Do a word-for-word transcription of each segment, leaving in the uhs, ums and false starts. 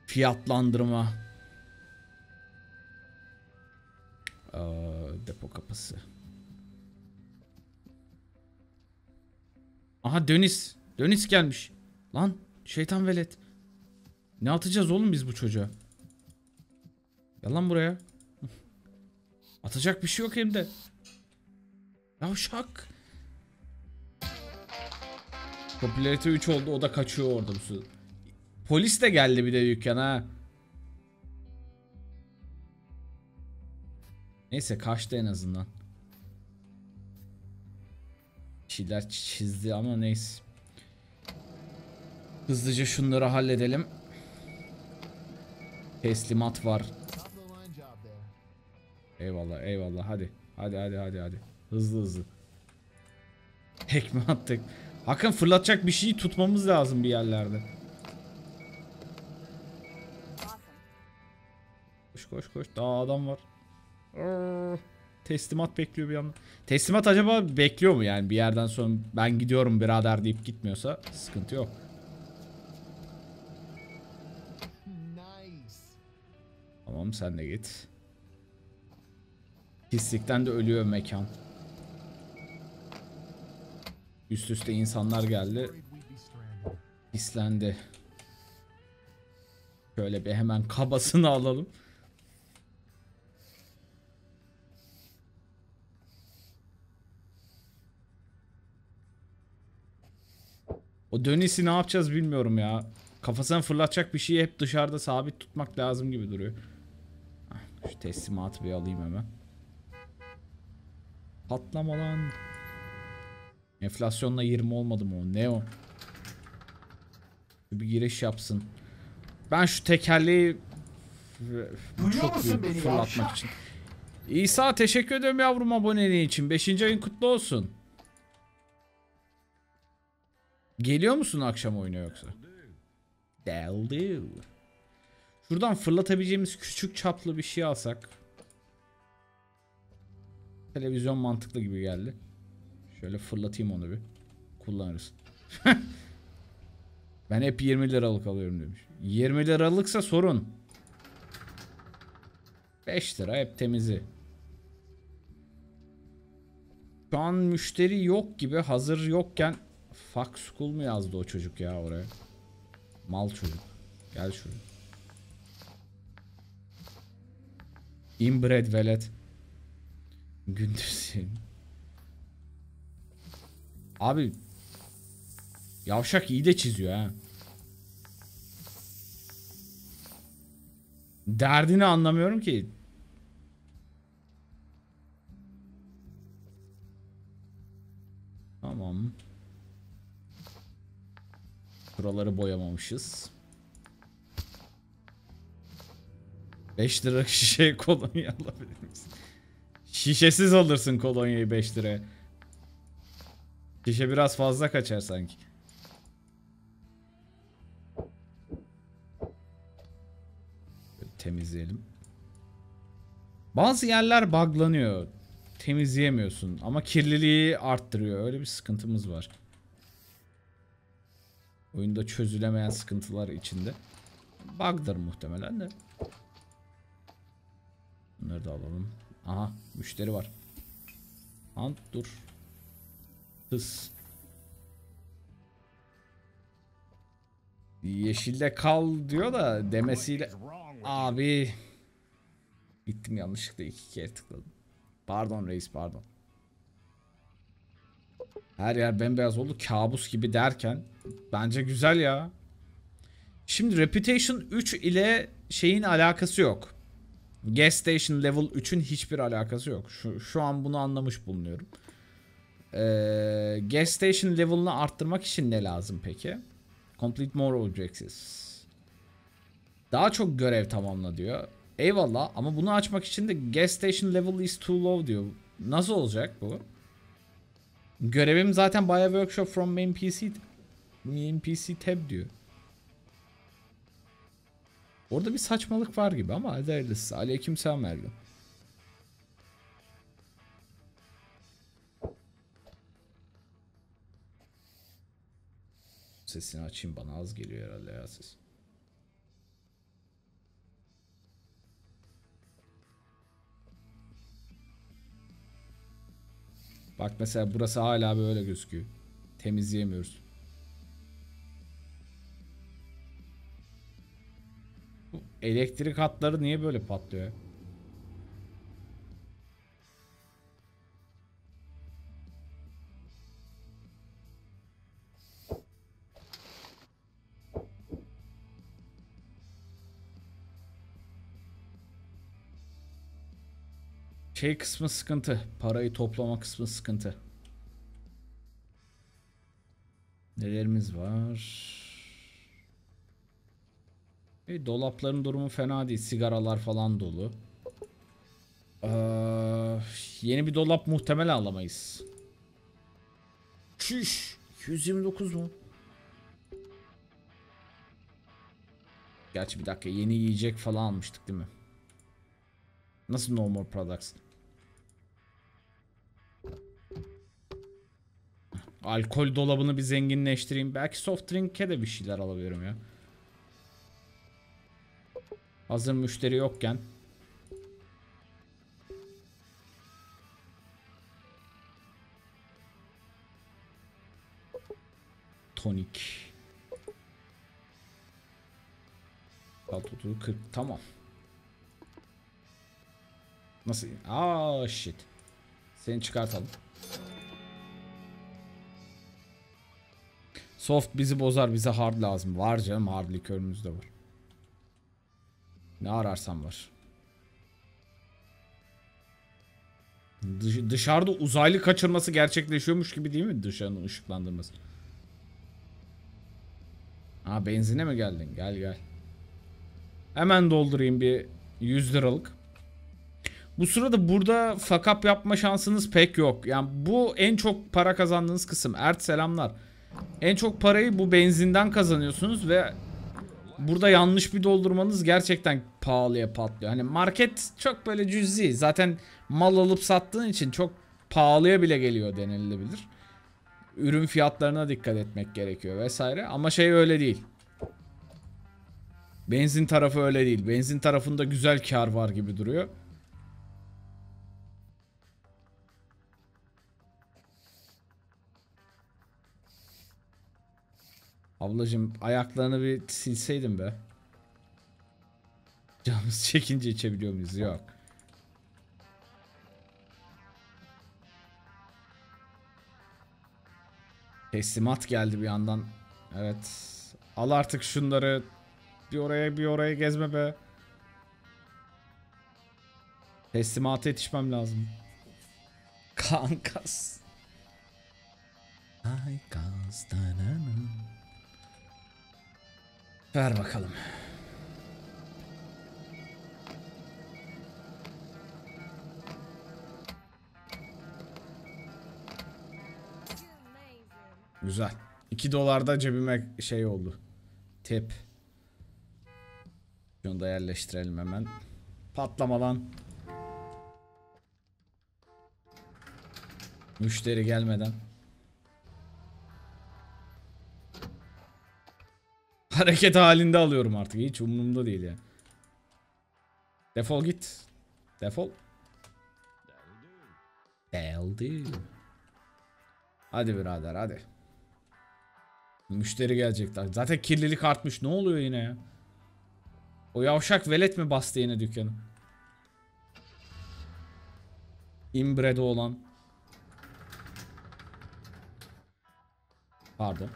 Fiyatlandırma. Aa, depo kapısı. Aha Dönis. Dönis gelmiş. Lan şeytan velet. Ne atacağız oğlum biz bu çocuğa? Gel lan buraya. Atacak bir şey yok elimde. Yavşak. Popülarite üç oldu, o da kaçıyor orada bu sırada. Polis de geldi bir de dükkana. Neyse kaçtı en azından. Bir şeyler çizdi ama neyse. Hızlıca şunları halledelim. Teslimat var. Eyvallah eyvallah, hadi. Hadi hadi hadi hadi. Hızlı hızlı. Tekme attık. Hakan fırlatacak bir şeyi tutmamız lazım bir yerlerde. Koş koş koş. Daha adam var. Teslimat bekliyor bir yandan. Teslimat acaba bekliyor mu yani bir yerden sonra ben gidiyorum birader deyip gitmiyorsa sıkıntı yok. Tamam sen de git. Pislikten de ölüyor mekan. Üst üste insanlar geldi. Pislendi. Şöyle bir hemen kabasını alalım. O dönisi ne yapacağız bilmiyorum ya. Kafasına fırlatacak bir şeyi hep dışarıda sabit tutmak lazım gibi duruyor. Şu teslimatı bir alayım hemen. Patlama lan. Enflasyonla yirmi olmadı mı o? Ne o? Bir giriş yapsın. Ben şu tekerleği çok büyük fırlatmak için. İsa teşekkür ederim yavrum aboneliğin için. beşinci ayın kutlu olsun. Geliyor musun akşam oyuna yoksa? That'll do. Şuradan fırlatabileceğimiz küçük çaplı bir şey alsak. Televizyon mantıklı gibi geldi. Şöyle fırlatayım onu bir. Kullanırız. Ben hep yirmi liralık alıyorum demiş. yirmi liralıksa sorun. beş lira hep temizi. Şu an müşteri yok gibi, hazır yokken fuck school mu yazdı o çocuk ya oraya? Mal çocuk. Gel şuraya. Inbred velet. Gündüz. Abi yavşak iyi de çiziyor ha. Derdini anlamıyorum ki. Tamam. Buraları boyamamışız. beş lira şişe kolonya alabilir misin? Şişesiz alırsın kolonyayı beş liraya. Şişe biraz fazla kaçar sanki. Böyle temizleyelim. Bazı yerler buglanıyor. Temizleyemiyorsun ama kirliliği arttırıyor. Öyle bir sıkıntımız var. Oyunda çözülemeyen sıkıntılar içinde. Bug'dır muhtemelen de. Bunları da alalım. Aha müşteri var. Ant dur. Hız. Yeşilde kal diyor da demesiyle. Abi. Gittim yanlışlıkla iki kere tıkladım. Pardon reis pardon. Her yer bembeyaz oldu kabus gibi derken. Bence güzel ya. Şimdi Reputation üç ile şeyin alakası yok. Gas Station Level üçün hiçbir alakası yok. Şu, şu an bunu anlamış bulunuyorum. Ee, Gas Station Level'ını arttırmak için ne lazım peki? Complete more objectives. Daha çok görev tamamla diyor. Eyvallah ama bunu açmak için de Gas Station Level is too low diyor. Nasıl olacak bu? Görevim zaten Buy a Workshop from main P C main P C tab diyor. Orada bir saçmalık var gibi ama hadi hayırlısı. Aleykümselam Ergun. Sesini açayım, bana az geliyor herhalde ya ses. Bak mesela burası hala böyle gözüküyor. Temizleyemiyoruz. Bu elektrik hatları niye böyle patlıyor? Şey kısmı sıkıntı. Parayı toplama kısmı sıkıntı. Nelerimiz var? E, dolapların durumu fena değil. Sigaralar falan dolu. Ee, yeni bir dolap muhtemelen alamayız. Şiş. yüz yirmi dokuz mu? Gerçi bir dakika, yeni yiyecek falan almıştık değil mi? Nasıl no more products? Alkol dolabını bir zenginleştireyim. Belki soft drink'e de bir şeyler alabilirim ya. Hazır müşteri yokken. Tonik. otuz kırk tamam. Nasıl? Aa shit. Seni çıkartalım. Soft bizi bozar, bize hard lazım. Var canım, hard likörümüz de var. Ne ararsam var. Dış dışarıda uzaylı kaçırması gerçekleşiyormuş gibi değil mi dışarının ışıklandırması? Ha, benzine mi geldin? Gel gel. Hemen doldurayım bir yüz liralık. Bu sırada burada fuck up yapma şansınız pek yok. Yani bu en çok para kazandığınız kısım. Ert selamlar. En çok parayı bu benzinden kazanıyorsunuz ve burada yanlış bir doldurmanız gerçekten pahalıya patlıyor. Hani market çok böyle cüzi. Zaten mal alıp sattığın için çok pahalıya bile geliyor denilebilir. Ürün fiyatlarına dikkat etmek gerekiyor vesaire. Ama şey öyle değil. Benzin tarafı öyle değil. Benzin tarafında güzel kar var gibi duruyor. Ablacım ayaklarını bir silseydin be. Canımız çekince içebiliyor muyuz? Yok. Teslimat geldi bir yandan. Evet. Al artık şunları. Bir oraya bir oraya gezme be. Teslimata yetişmem lazım. Kankas. Kankas. Ver bakalım. Güzel. iki dolarda cebime şey oldu. Tip. Şunu da yerleştirelim hemen. Patlama lan. Müşteri gelmeden. Hareket halinde alıyorum artık. Hiç umurumda değil ya. Defol git. Defol. Deldi. Hadi birader hadi. Müşteri gelecek. Zaten kirlilik artmış. Ne oluyor yine ya? O yavşak velet mi bastı yine dükkanı? Inbred'e olan. Pardon.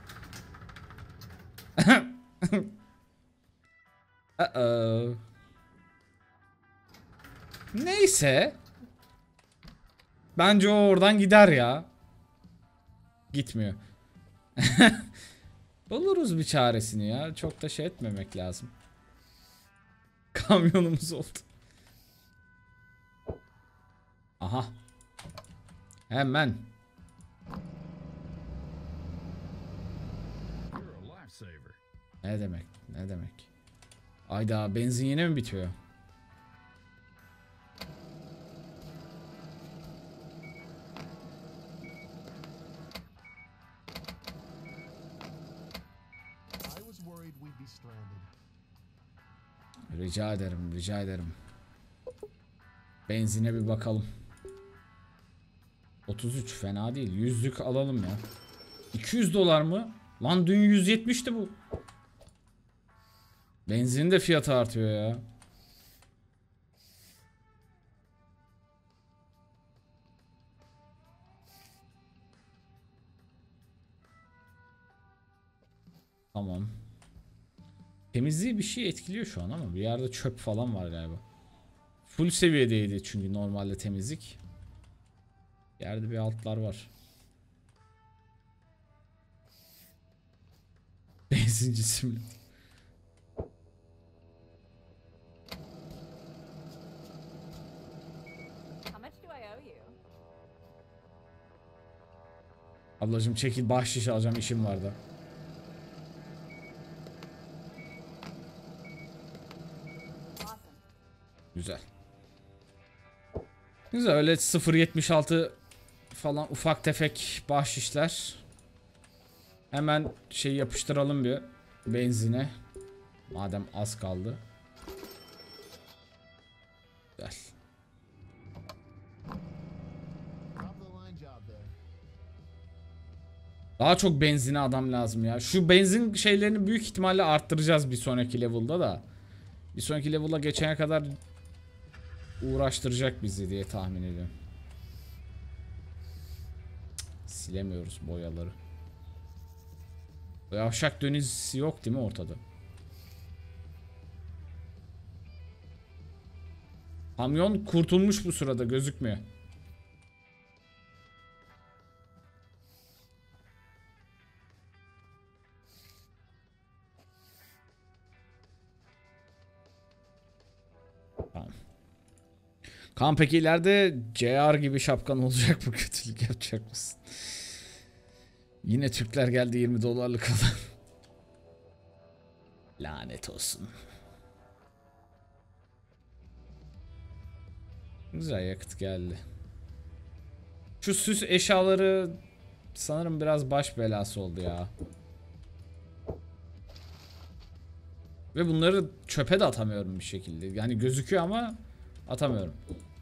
Uh-oh. Neyse. Bence o oradan gider ya. Gitmiyor. Buluruz bir çaresini ya. Çok da şey etmemek lazım. Kamyonumuz oldu. Aha. Hemen. Ne demek? Ne demek? Ayda benzin yine mi bitiyor? Rica ederim, rica ederim. Benzine bir bakalım. otuz üç fena değil. Yüzlük alalım ya. iki yüz dolar mı? Lan dün yüz yetmişti bu. Benzinin de fiyatı artıyor ya. Tamam. Temizliği bir şey etkiliyor şu an ama bir yerde çöp falan var galiba. Full seviyedeydi çünkü normalde temizlik. Yerde bir altlar var. Benzinci simli. Ablacım çekil, bahşiş alacağım, işim vardı. Güzel. Güzel, öyle sıfır virgül yetmiş altı falan ufak tefek bahşişler. Hemen şey yapıştıralım bir benzine. Madem az kaldı. Güzel. Daha çok benzine adam lazım ya. Şu benzin şeylerini büyük ihtimalle arttıracağız bir sonraki level'da da. Bir sonraki level'a geçene kadar uğraştıracak bizi diye tahmin ediyorum. Cık, silemiyoruz boyaları. Yavşak deniz yok değil mi ortada? Kamyon kurtulmuş bu sırada, gözükmüyor. Tamam. Kaan, peki ileride C R gibi şapkan olacak mı? Kötülük yapacak mısın? Yine Türkler geldi yirmi dolarlık adam. Lanet olsun. Güzel, yakıt geldi. Şu süs eşyaları sanırım biraz baş belası oldu ya. Ve bunları çöpe de atamıyorum bir şekilde. Yani gözüküyor ama atamıyorum.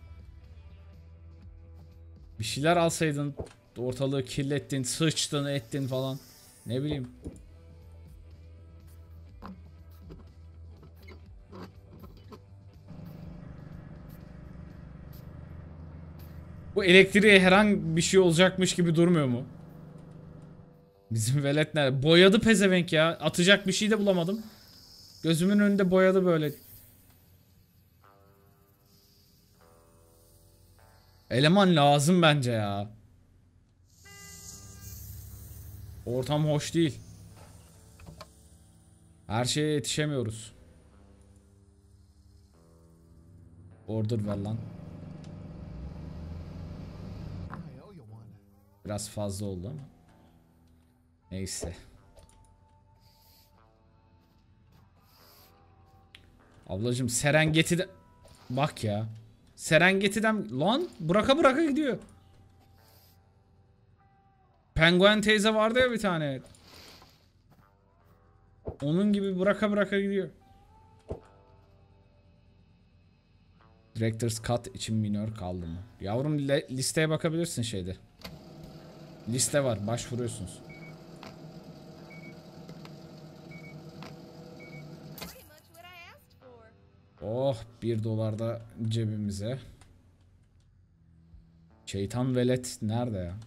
Bir şeyler alsaydın, ortalığı kirlettin, sıçtın, ettin falan. Ne bileyim. Bu elektriğe herhangi bir şey olacakmış gibi durmuyor mu? Bizim velet nerede? Boyadı pezevenk ya. Atacak bir şey de bulamadım. Gözümün önünde boyadı böyle. Eleman lazım bence ya. Ortam hoş değil. Her şeye yetişemiyoruz. Order ver lan. Biraz fazla oldu ama. Neyse. Ablacım Serengeti'de... Bak ya. Serengeti'den... Lan bıraka bıraka gidiyor. Penguen teyze vardı ya bir tane. Onun gibi bıraka bıraka gidiyor. Director's Cut için minör kaldı mı? Yavrum listeye bakabilirsin şeyde. Liste var, başvuruyorsunuz. Oh, bir dolar da cebimize. Şeytan velet nerede ya?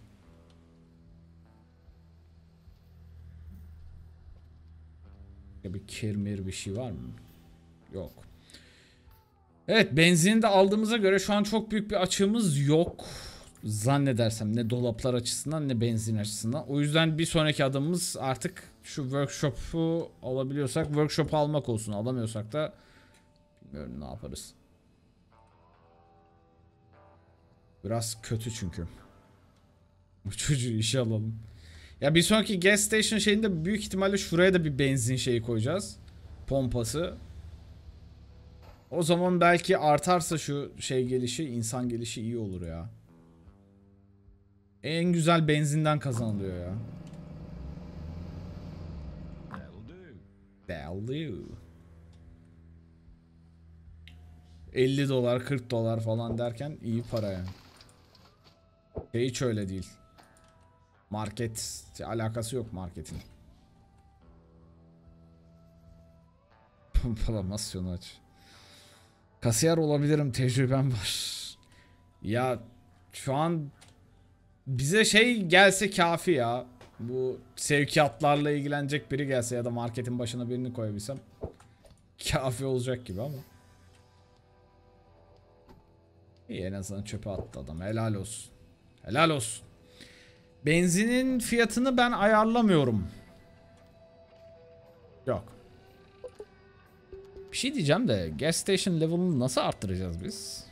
Ya bir kirmir bir şey var mı? Yok. Evet, benzini de aldığımıza göre şu an çok büyük bir açığımız yok. Zannedersem ne dolaplar açısından ne benzin açısından. O yüzden bir sonraki adımımız artık şu workshop'u alabiliyorsak workshop'u almak olsun. Alamıyorsak da bilmiyorum ne yaparız. Biraz kötü çünkü. Bu çocuğu işe alalım. Ya bir sonraki gas station şeyinde büyük ihtimalle şuraya da bir benzin şeyi koyacağız. Pompası. O zaman belki artarsa şu şey gelişi, insan gelişi iyi olur ya. En güzel benzinden kazanılıyor ya. That'll do. elli dolar, kırk dolar falan derken iyi para yani. Şey hiç öyle değil. Market alakası yok marketin. Pompalamasyon aç. Kasiyer olabilirim, tecrübem var. Ya şu an bize şey gelse kafi ya. Bu sevkiyatlarla ilgilenecek biri gelse ya da marketin başına birini koyabilsem kafi olacak gibi ama. İyi, en azından çöpe attı adam. Helal olsun. Helal olsun. Benzinin fiyatını ben ayarlamıyorum. Yok. Bir şey diyeceğim de gas station level'ını nasıl arttıracağız biz?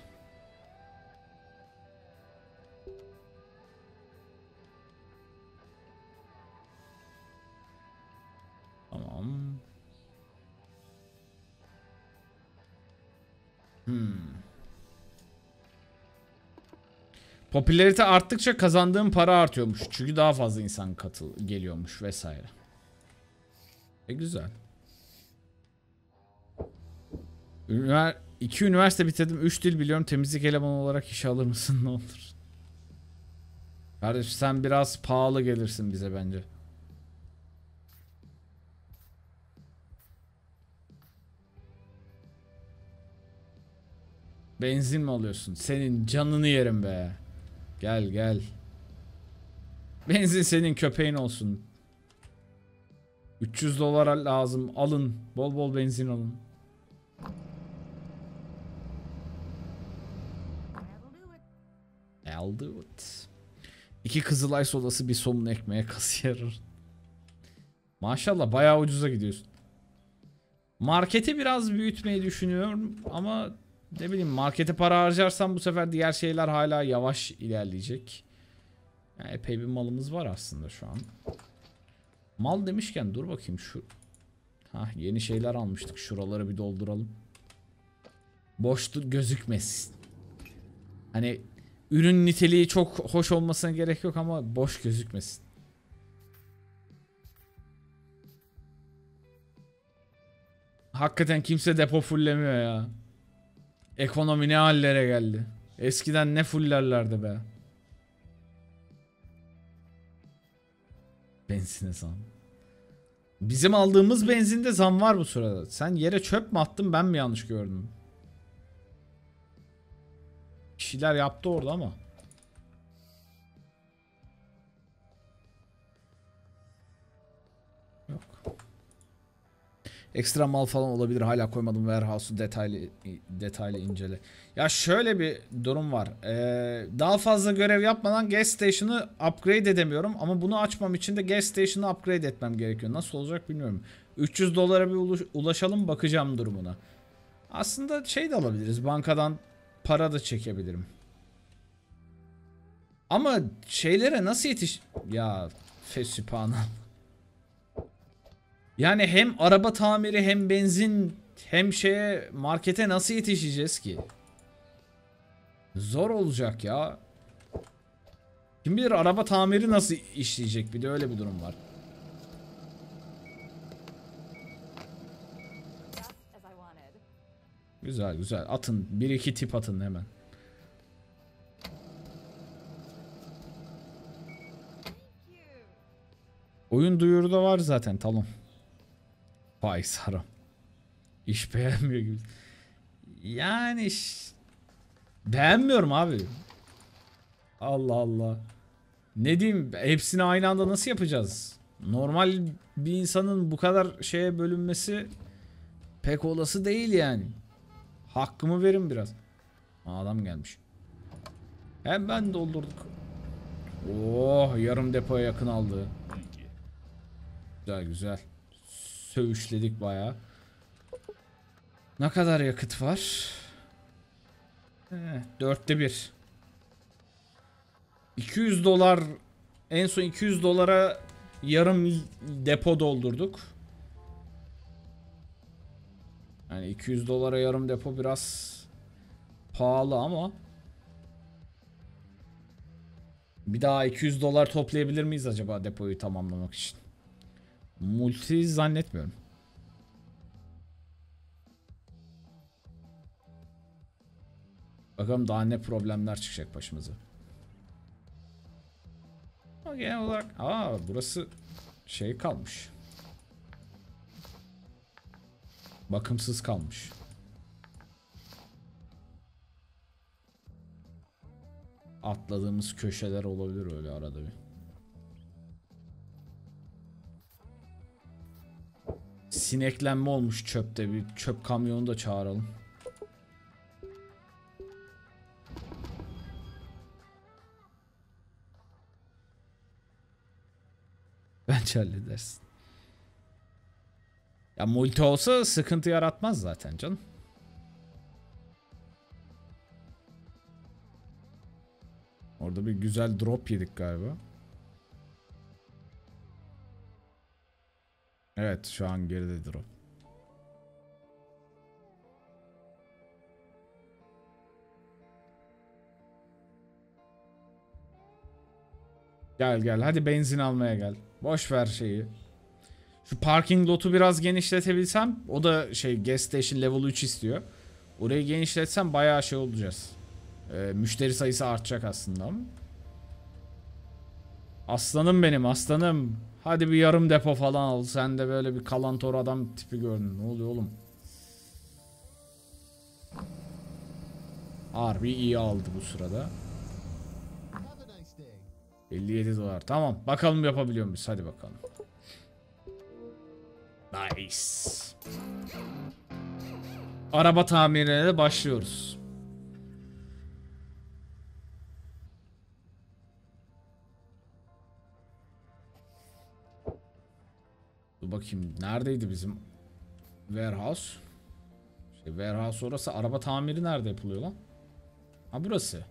Tamam. Hmm. Popülarite arttıkça kazandığım para artıyormuş. Çünkü daha fazla insan katıl geliyormuş vesaire. E güzel. Ünivers iki üniversite bitirdim. Üç dil biliyorum. Temizlik elemanı olarak işe alır mısın? Ne olur. Kardeş sen biraz pahalı gelirsin bize bence. Benzin mi alıyorsun? Senin canını yerim be. Gel gel. Benzin senin köpeğin olsun. üç yüz dolara lazım. Alın. Bol bol benzin alın. I'll do it. İki Kızılay sodası, bir somun ekmeğe kasiyer. Maşallah bayağı ucuza gidiyorsun. Marketi biraz büyütmeyi düşünüyorum ama ne bileyim, markete para harcarsam bu sefer diğer şeyler hala yavaş ilerleyecek. Yani epey bir malımız var aslında şu an. Mal demişken dur bakayım şu. Hah, yeni şeyler almıştık. Şuraları bir dolduralım. Boş gözükmesin. Hani ürün niteliği çok hoş olmasına gerek yok ama boş gözükmesin. Hakikaten kimse depo fullemiyor ya. Ekonomi ne hallere geldi. Eskiden ne fullerlerdi be. Benzine zam. Bizim aldığımız benzinde zam var bu sırada. Sen yere çöp mü attın, ben mi yanlış gördüm? Bir şeyler yaptı orada ama. Yok. Ekstra mal falan olabilir. Hala koymadım. Warehouse'u detaylı detaylı incele. Ya şöyle bir durum var. Ee, daha fazla görev yapmadan gas station'ı upgrade edemiyorum. Ama bunu açmam için de gas station'ı upgrade etmem gerekiyor. Nasıl olacak bilmiyorum. üç yüz dolara bir ulaşalım, bakacağım durumuna. Aslında şey de alabiliriz. Bankadan para da çekebilirim. Ama şeylere nasıl yetiş... Ya fesüpana. Yani hem araba tamiri hem benzin hem şeye, markete nasıl yetişeceğiz ki? Zor olacak ya. Kim bilir araba tamiri nasıl işleyecek, bir de öyle bir durum var. Güzel güzel, atın bir iki tip atın hemen. Oyun duyuruda var zaten, tamam. Vay Saram. İş beğenmiyor gibi. Yani iş... beğenmiyorum abi. Allah Allah. Ne diyeyim, hepsini aynı anda nasıl yapacağız? Normal bir insanın bu kadar şeye bölünmesi pek olası değil yani. Hakkımı verin biraz. Aa, adam gelmiş. Hemen doldurduk. Oh, yarım depoya yakın aldı. Güzel güzel. Söğüşledik bayağı. Ne kadar yakıt var? Eh, dörtte bir. iki yüz dolar, en son iki yüz dolara yarım depo doldurduk. Yani iki yüz dolara yarım depo biraz pahalı ama bir daha iki yüz dolar toplayabilir miyiz acaba depoyu tamamlamak için? Multi zannetmiyorum. Bakalım daha ne problemler çıkacak başımıza. genel olarak. Aa, burası şey kalmış. Bakımsız kalmış. Atladığımız köşeler olabilir öyle arada bir. Sineklenme olmuş çöpte, bir çöp kamyonu da çağıralım. Bence halledersin. Ya multi olsa sıkıntı yaratmaz zaten canım. Orada bir güzel drop yedik galiba. Evet, şu an geride drop. Gel gel hadi benzin almaya gel. Boş ver şeyi. Şu parking lotu biraz genişletebilsem, o da şey gas station level üç istiyor. Orayı genişletsem bayağı şey olacağız. Ee, müşteri sayısı artacak aslında ama. Aslanım benim, aslanım. Hadi bir yarım depo falan al. Sen de böyle bir kalantor adam tipi gördün. Ne oluyor oğlum? Harbi iyi aldı bu sırada. elli yedi dolar. Tamam. Bakalım yapabiliyor muyuz? Hadi bakalım. Nice. Araba tamirine de başlıyoruz. Dur bakayım. Neredeydi bizim warehouse? Şey, warehouse orası. Araba tamiri nerede yapılıyor lan? Ha, burası.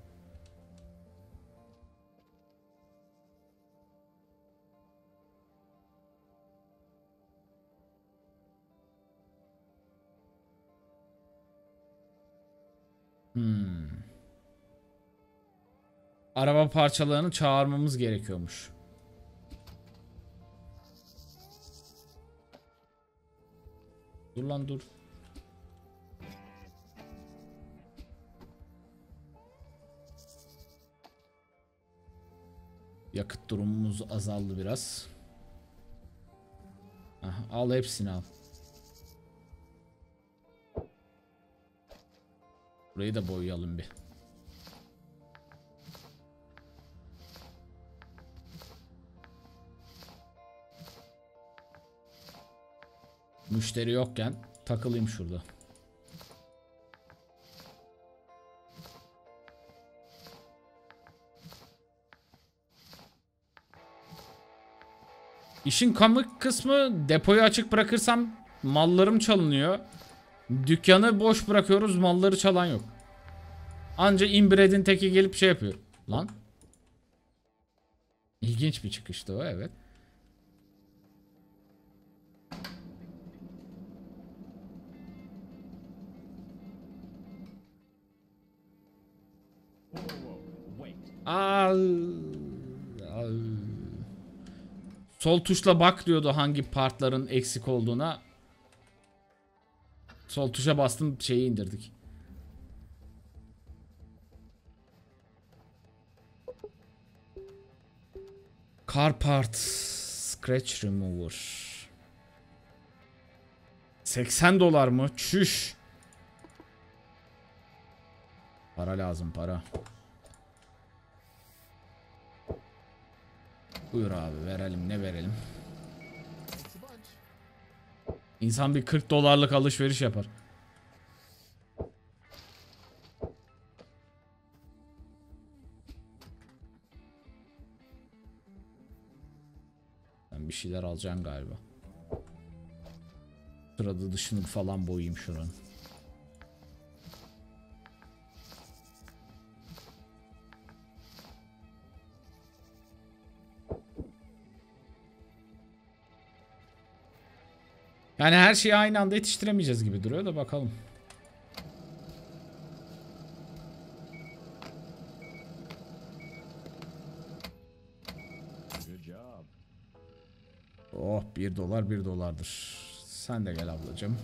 Hmm. Araba parçalarını çağırmamız gerekiyormuş. Dur lan dur. Yakıt durumumuz azaldı biraz. Aha, al hepsini al. Burayı da boyayalım bir. Müşteri yokken takılayım şurada. İşin komik kısmı, depoyu açık bırakırsam mallarım çalınıyor. Dükkanı boş bırakıyoruz, malları çalan yok. Anca inbred'in teki gelip şey yapıyor. Lan. İlginç bir çıkıştı o, evet. Al. Al. Sol tuşla bak diyordu hangi partların eksik olduğuna. Sol tuşa bastım, şeyi indirdik. Car part scratch remover. seksen dolar mı? Çüş. Para lazım, para. Buyur abi, verelim, ne verelim? İnsan bir kırk dolarlık alışveriş yapar. Ben bir şeyler alacağım galiba. Sırada dışını falan boyayayım şuranın. Yani her şeyi aynı anda yetiştiremeyeceğiz gibi duruyor da bakalım. Oh, bir dolar bir dolardır. Sen de gel ablacığım.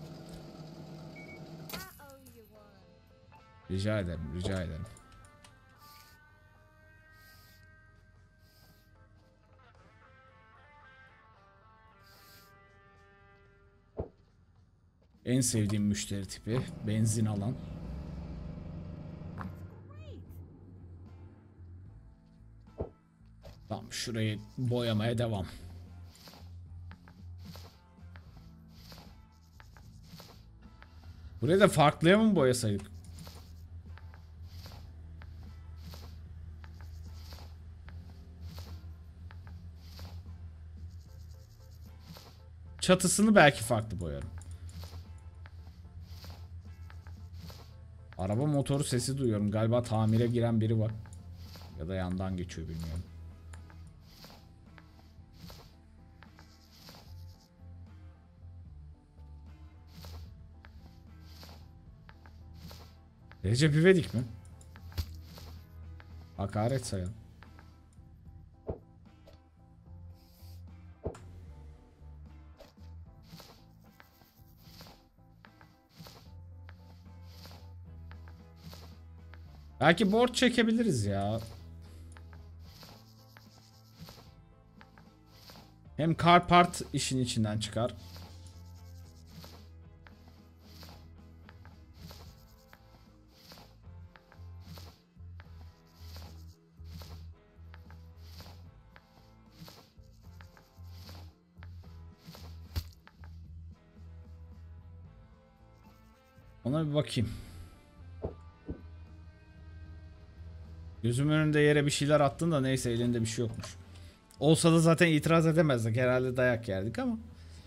Rica ederim, rica ederim. En sevdiğim müşteri tipi. Benzin alan. Tamam, şurayı boyamaya devam. Burayı da farklıya mı boyasaydık? Çatısını belki farklı boyarım. Araba motoru sesi duyuyorum. Galiba tamire giren biri var. Ya da yandan geçiyor, bilmiyorum. Recep İvedik mi? Hakaret sayalım. Belki board çekebiliriz ya. Hem car part işin içinden çıkar. Ona bir bakayım. Gözümün önünde yere bir şeyler attın da neyse, elinde bir şey yokmuş. Olsa da zaten itiraz edemezdik. Herhalde dayak yerdik ama.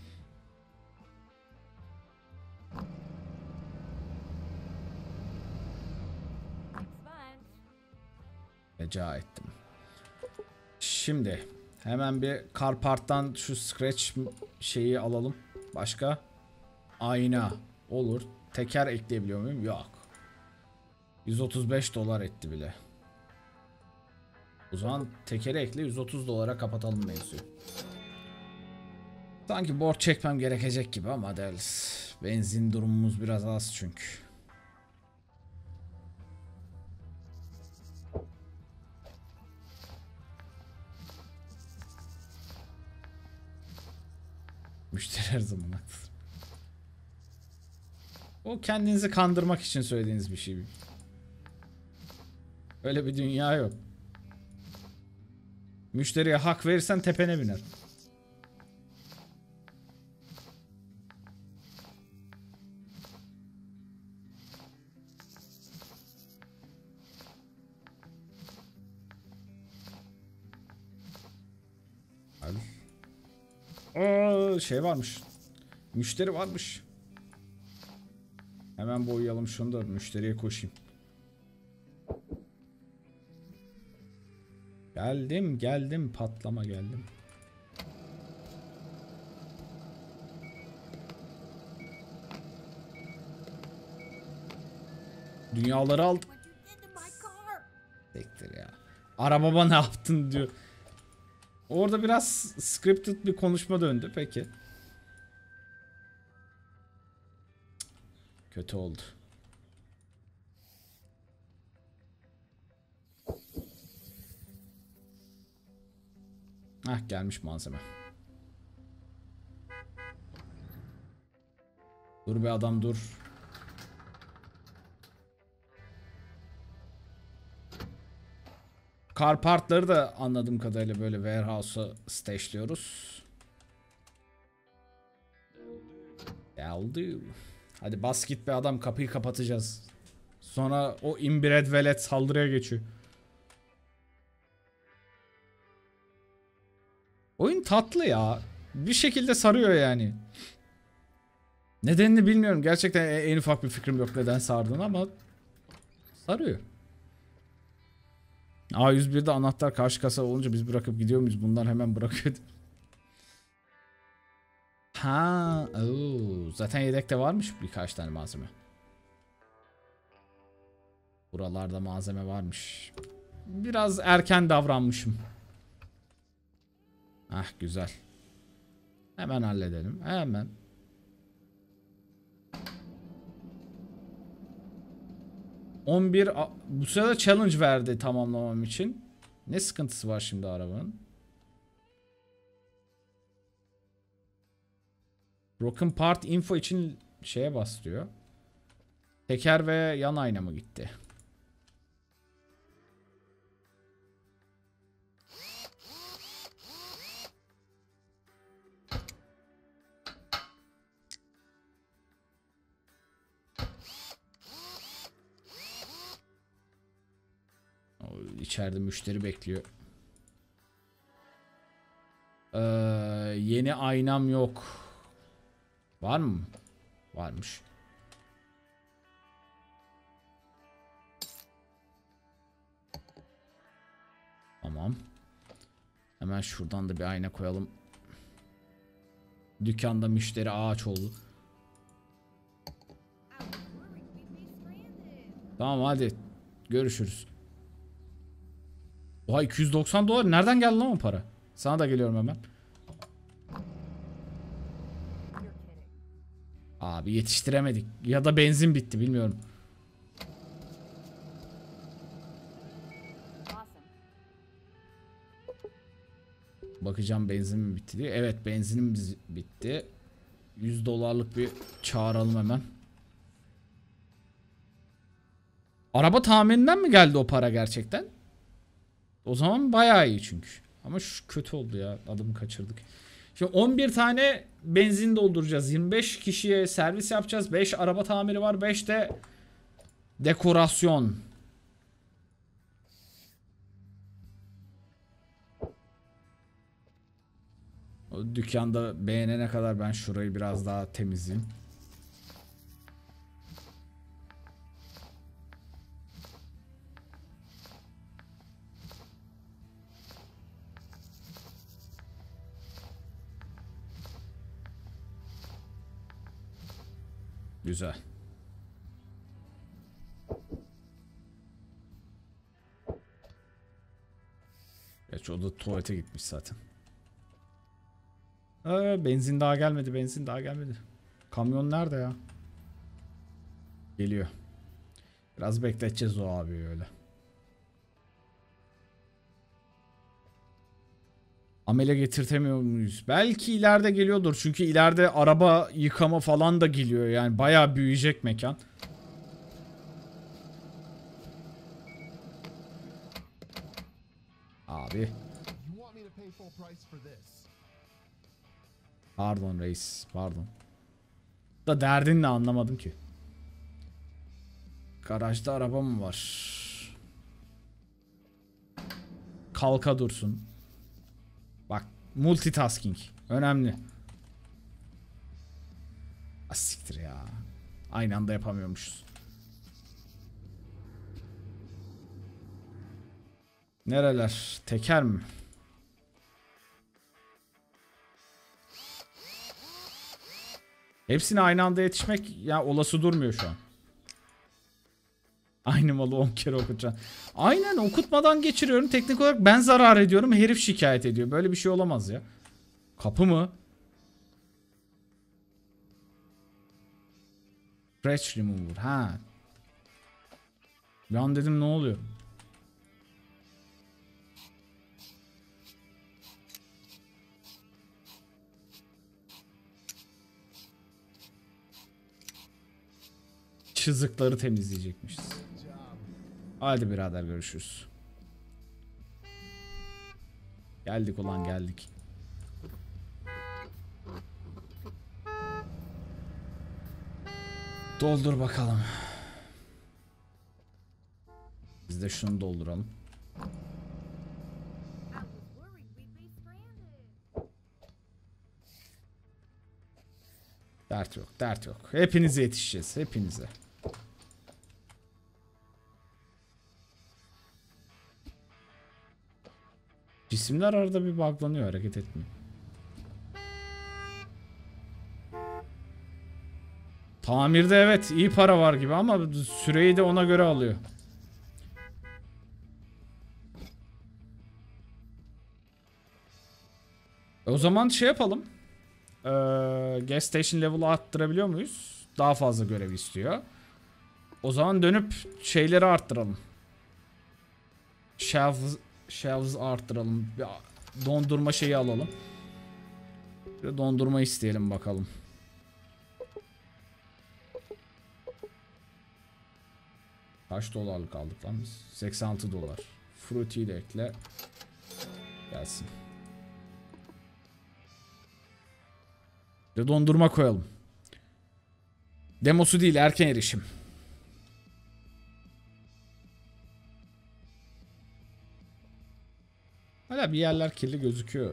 Rica ettim. Şimdi hemen bir car part'tan şu scratch şeyi alalım. Başka? Ayna. Olur. Teker ekleyebiliyor muyum? Yok. yüz otuz beş dolar etti bile. O zaman tekeri ekle, yüz otuz dolara kapatalım mevzuyu. Sanki borç çekmem gerekecek gibi ama değiliz. Benzin durumumuz biraz az çünkü. Müşteri her zaman haklıdır. O kendinizi kandırmak için söylediğiniz bir şey. Öyle bir dünya yok. Müşteriye hak verirsen tepene biner. Aa, şey varmış. Müşteri varmış. Hemen boyayalım şunu da müşteriye koşayım. Geldim geldim patlama geldim. Dünyaları aldı. Bektir ya. Arabama ne yaptın diyor. Orada biraz scripted bir konuşma döndü peki. Kötü oldu. Hah, gelmiş malzeme. Dur be adam dur. Car partları da anladığım kadarıyla böyle warehouse'a stashliyoruz. Geldi. Hadi bas git be adam, kapıyı kapatacağız. Sonra o inbred velet saldırıya geçiyor. Oyun tatlı ya. Bir şekilde sarıyor yani. Nedenini bilmiyorum. Gerçekten en ufak bir fikrim yok neden sardığını ama sarıyor. A yüz bir'de anahtar karşı kasa olunca biz bırakıp gidiyor muyuz? Bunlar hemen bırakıyor. Ha, oo, zaten yedekte varmış birkaç tane malzeme. Buralarda malzeme varmış. Biraz erken davranmışım. Ah güzel. Hemen halledelim. Hemen. on bir bu sırada challenge verdi tamamlamam için. Ne sıkıntısı var şimdi arabanın? Broken part info için şeye bas diyor. Teker ve yan ayna mı gitti? İçeride müşteri bekliyor. Ee, yeni aynam yok. Var mı? Varmış. Tamam. Hemen şuradan da bir ayna koyalım. Dükkanda müşteri ağaç oldu. Tamam hadi. Görüşürüz. Oha iki yüz doksan dolar. Nereden geldi lan o para? Sana da geliyorum hemen. Abi yetiştiremedik. Ya da benzin bitti bilmiyorum. Bakacağım benzin mi bitti diye. Evet benzinim bitti. yüz dolarlık bir çağıralım hemen. Araba tamirinden mi geldi o para gerçekten? O zaman bayağı iyi çünkü. Ama şu kötü oldu ya. Adımı kaçırdık. Şimdi on bir tane benzin dolduracağız. yirmi beş kişiye servis yapacağız. beş araba tamiri var. beş de dekorasyon. O dükkanda beğenene kadar ben şurayı biraz daha temizleyeyim. Güzel. Geç o da tuvalete gitmiş zaten. Ee, benzin daha gelmedi. Benzin daha gelmedi. Kamyon nerede ya? Geliyor. Biraz bekleteceğiz o abi öyle. Amele getirtemiyor muyuz? Belki ileride geliyordur. Çünkü ileride araba yıkama falan da geliyor. Yani bayağı büyüyecek mekan. Abi. Pardon reis. Pardon. Da derdin ne anlamadım ki. Garajda araba mı var? Kalka dursun. Bak multitasking. Önemli. Asiktir ya. Aynı anda yapamıyormuşuz. Nereler? Teker mi? Hepsine aynı anda yetişmek ya olası durmuyor şu an. Aynı malı on kere okutacaksın. Aynen okutmadan geçiriyorum. Teknik olarak ben zarar ediyorum. Herif şikayet ediyor. Böyle bir şey olamaz ya. Kapı mı? Scratch remover. Ha. Yan dedim ne oluyor? Çızıkları temizleyecekmişiz. Hadi birader görüşürüz. Geldik ulan geldik. Doldur bakalım. Biz de şunu dolduralım. Dert yok, dert yok. Hepinize yetişeceğiz, hepinize. Cisimler arada bir buglanıyor, hareket etmiyor. Tamirde evet iyi para var gibi ama süreyi de ona göre alıyor. E o zaman şey yapalım. Ee, gas station level'ı arttırabiliyor muyuz? Daha fazla görev istiyor. O zaman dönüp şeyleri arttıralım. Shelves, shelves arttıralım. Bir dondurma şeyi alalım. Bir dondurma isteyelim bakalım. Kaç dolarlık aldık lan biz? seksen altı dolar. Fruity'yi de ekle. Gelsin. Bir de dondurma koyalım. Demosu değil, erken erişim. Hala bir yerler kirli gözüküyor.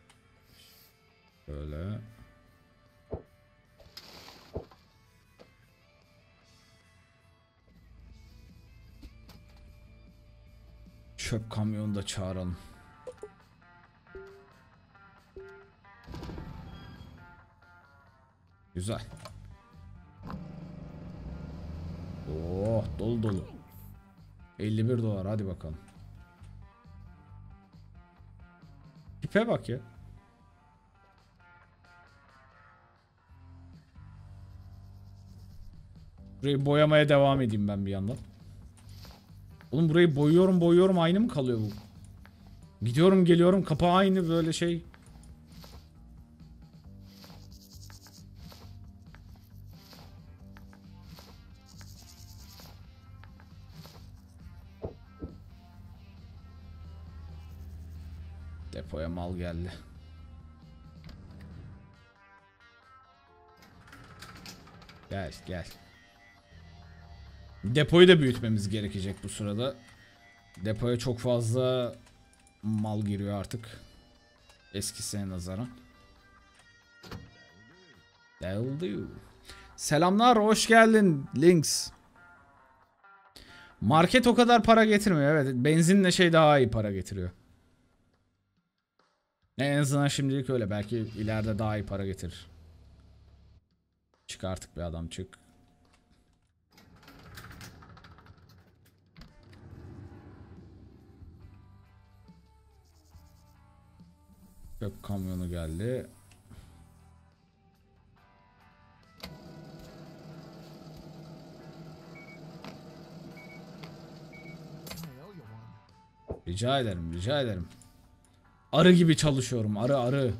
Böyle. Çöp kamyonu da çağıralım. Güzel. Oh, dolu dolu. elli bir dolar, hadi bakalım. Tipe bak ya. Burayı boyamaya devam edeyim ben bir yandan. Oğlum burayı boyuyorum boyuyorum aynı mı kalıyor bu? Gidiyorum geliyorum kapağı aynı böyle şey. Depoya mal geldi. Gel gel. Depoyu da büyütmemiz gerekecek bu sırada. Depoya çok fazla mal giriyor artık. Eskisine nazaran. That'll do. Selamlar, hoş geldin Lynx. Market o kadar para getirmiyor, evet. Benzinle şey daha iyi para getiriyor. En azından şimdilik öyle. Belki ileride daha iyi para getirir. Çık artık bir adam, çık. Çöp kamyonu geldi. Rica ederim, rica ederim. Arı gibi çalışıyorum, arı arı.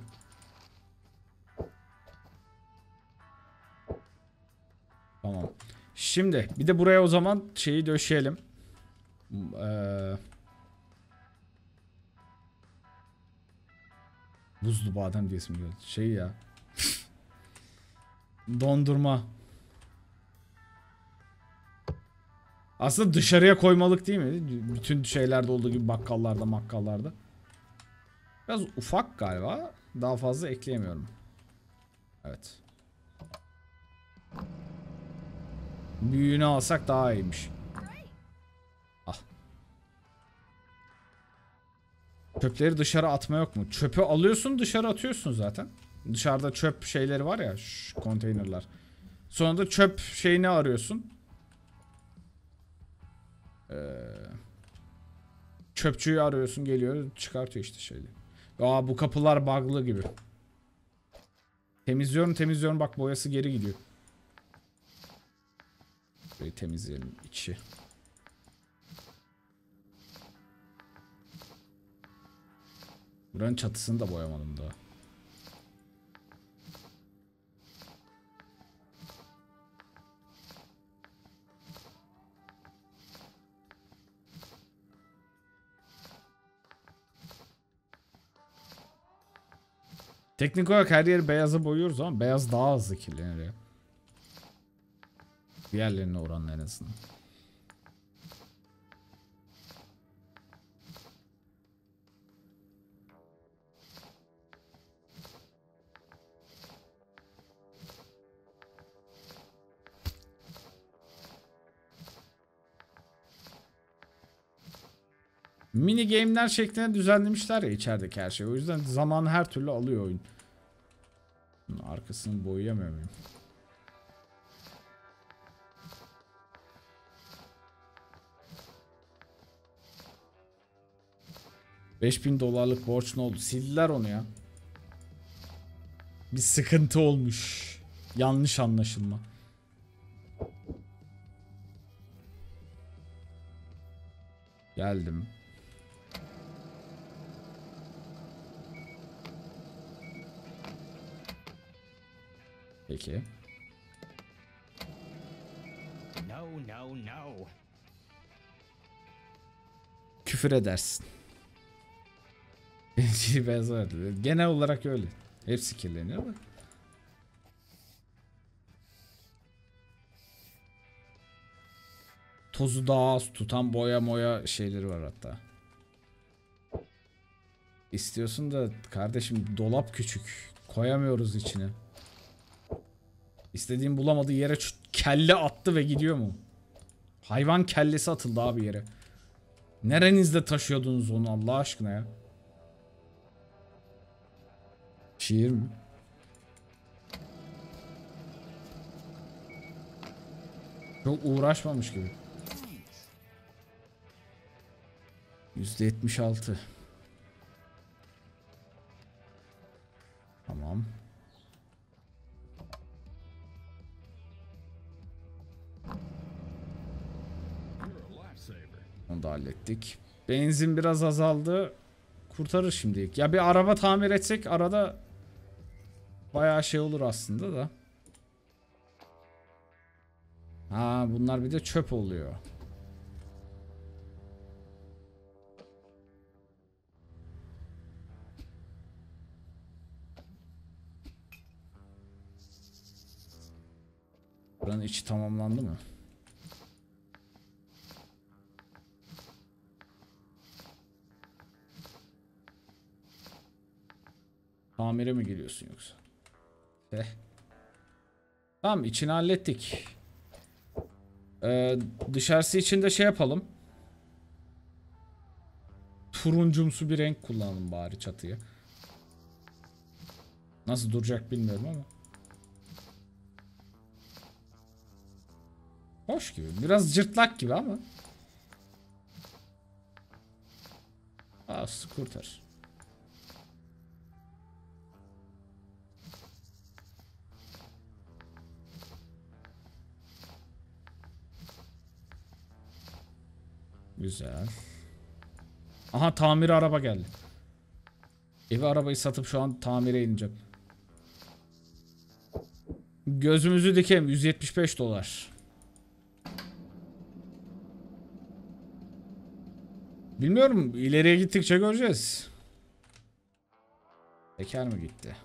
Tamam. Şimdi bir de buraya o zaman şeyi döşeyelim. Ee, buzlu badem diye isim geldi. Şey ya. Dondurma. Aslında dışarıya koymalık değil mi? Bütün şeylerde olduğu gibi bakkallarda makkallarda. Biraz ufak galiba. Daha fazla ekleyemiyorum. Evet. Büyüğünü alsak daha iyiymiş. Ah. Çöpleri dışarı atma yok mu? Çöpü alıyorsun dışarı atıyorsun zaten. Dışarıda çöp şeyleri var ya, şu konteynerler. Sonra da çöp şeyini arıyorsun. Ee, çöpçüyü arıyorsun, geliyor çıkartıyor işte şeyi. Aa, bu kapılar bug'lı gibi. Temizliyorum temizliyorum, bak boyası geri gidiyor. Burayı temizleyelim, içi. Buranın çatısını da boyamadım daha. Teknik olarak her yeri beyaza boyuyoruz ama beyaz daha hızlı kirlenir ya. Diğerlerine oranla en azından. Mini game'ler şeklinde düzenlemişler ya içerideki her şey. O yüzden zamanı her türlü alıyor oyun. Arkasını boyayamıyor muyum? beş bin dolarlık borç ne oldu? Sildiler onu ya. Bir sıkıntı olmuş. Yanlış anlaşılma. Geldim. Peki. No, no, no. küfür edersin. Bencil benzer. Genel olarak öyle. Hepsi kirleniyor da. Tozu daha az tutan boya moya şeyleri var hatta. İstiyorsun da kardeşim dolap küçük. Koyamıyoruz içine. İstediğim bulamadığı yere kelle attı ve gidiyor mu? Hayvan kellesi atıldı abi yere. Nerenizde taşıyordunuz onu Allah aşkına ya? Şiir mi? Çok uğraşmamış gibi. yüzde yetmiş altı. Tamam. Onu da hallettik. Benzin biraz azaldı. Kurtarır şimdilik. Ya bir araba tamir etsek arada bayağı şey olur aslında da. Ha bunlar bir de çöp oluyor. Buranın içi tamamlandı mı? Tamire mi geliyorsun yoksa? Eh. Tamam içini hallettik. Ee, dışarısı için de şey yapalım. Turuncumsu bir renk kullanalım bari çatıya. Nasıl duracak bilmiyorum ama. Hoş gibi. Biraz cırtlak gibi ama. Aa, kurtar. Güzel. Aha tamir araba geldi. Evi arabayı satıp şu an tamire ineceğim. Gözümüzü dikelim. yüz yetmiş beş dolar. Bilmiyorum. İleriye gittikçe göreceğiz. Teker mi gitti?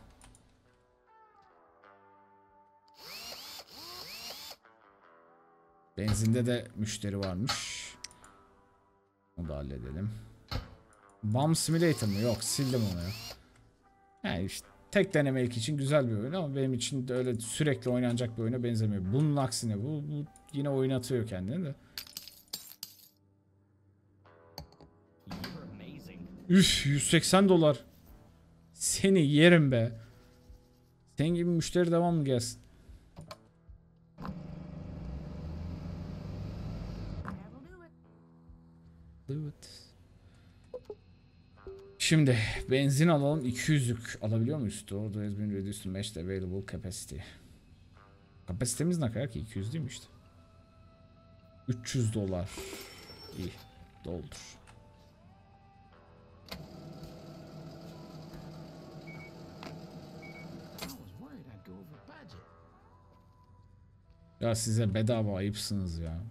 Benzinde de müşteri varmış. Onu da halledelim. Bum Simulator mı? Yok sildim onu ya. Yani işte tek denemelik için güzel bir oyun ama benim için de öyle sürekli oynanacak bir oyuna benzemiyor. Bunun aksine bu, bu yine oynatıyor kendini de. Üf yüz seksen dolar. Seni yerim be. Senin gibi müşteri devamlı gelsin. Evet. Şimdi benzin alalım. iki yüzlük alabiliyor muyuz? Store has been reduced to match the available capacity. Kapasitemiz ne kadar ki? iki yüz değil mi işte? üç yüz dolar. İyi. Doldur. Ya size bedava ayıpsınız ya.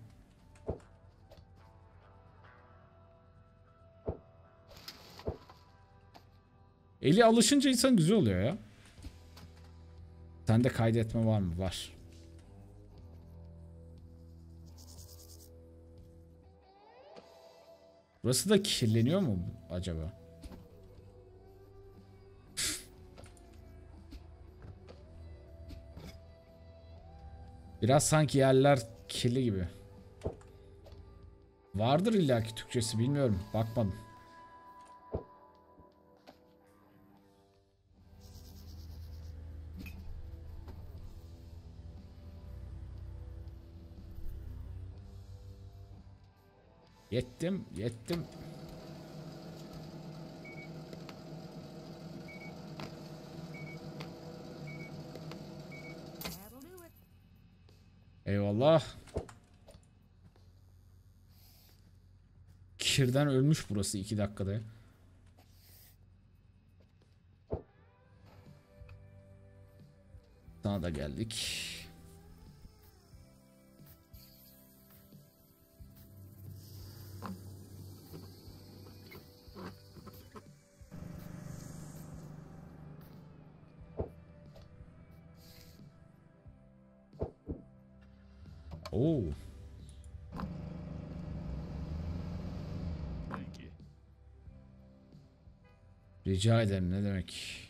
Eli alışınca insan güzel oluyor ya. Sende kaydetme var mı? Var. Burası da kirleniyor mu acaba? Biraz sanki yerler kirli gibi. Vardır illaki Türkçesi bilmiyorum. Bakmadım. Yettim, yettim. Eyvallah. Kirden ölmüş burası iki dakikada. Sana da geldik. Oo. Rica ederim, ne demek.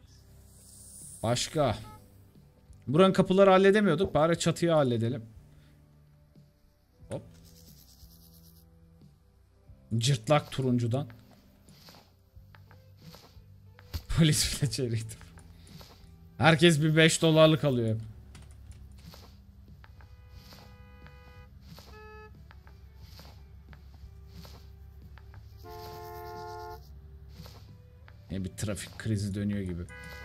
Başka. Buranın kapıları halledemiyorduk. Bari çatıyı halledelim. Hop. Cırtlak turuncudan. Polis bile çevirdi. Herkes bir beş dolarlık alıyor hep. Ne bir trafik krizi dönüyor gibi.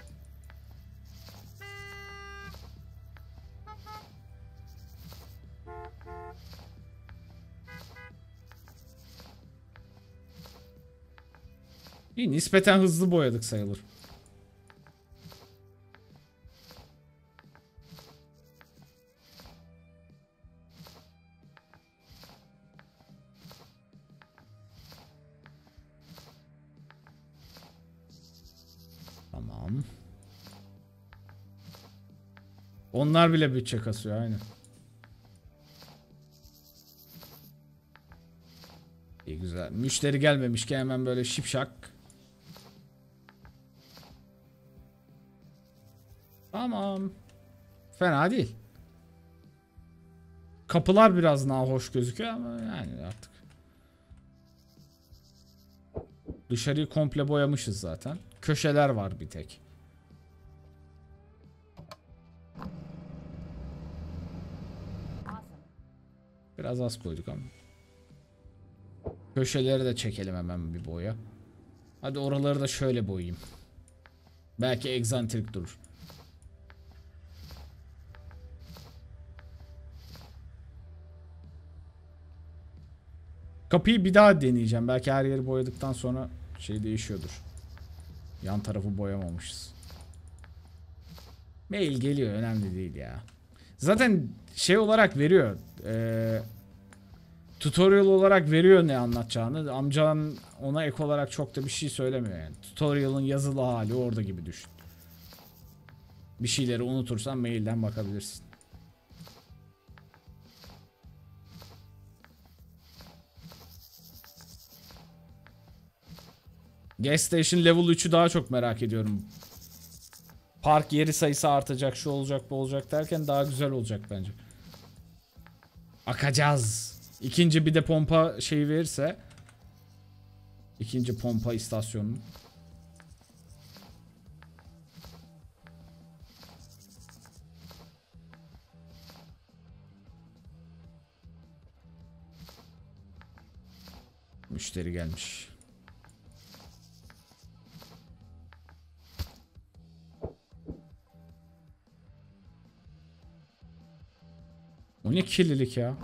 İyi, nispeten hızlı boyadık sayılır. Tamam. Onlar bile bütçe kasıyor aynı. İyi, güzel. Müşteri gelmemişken hemen böyle şipşak. Tamam. Fena değil. Kapılar biraz nahoş gözüküyor ama yani artık. Dışarıyı komple boyamışız zaten. Köşeler var bir tek. Biraz az koyduk ama. Köşeleri de çekelim hemen bir boya. Hadi oraları da şöyle boyayayım. Belki egzantrik durur. Kapıyı bir daha deneyeceğim. Belki her yeri boyadıktan sonra şey değişiyordur. Yan tarafı boyamamışız. Mail geliyor, önemli değil ya. Zaten şey olarak veriyor. Ee, tutorial olarak veriyor ne anlatacağını. Amcan ona ek olarak çok da bir şey söylemiyor yani. Tutorial'ın yazılı hali orada gibi düşün. Bir şeyleri unutursan mailden bakabilirsin. Gas Station Level üçü daha çok merak ediyorum. Park yeri sayısı artacak, şu olacak, bu olacak derken daha güzel olacak bence. Akacağız. İkinci bir de pompa şeyi verirse. İkinci pompa istasyonu. Müşteri gelmiş. O ne kirlilik ya?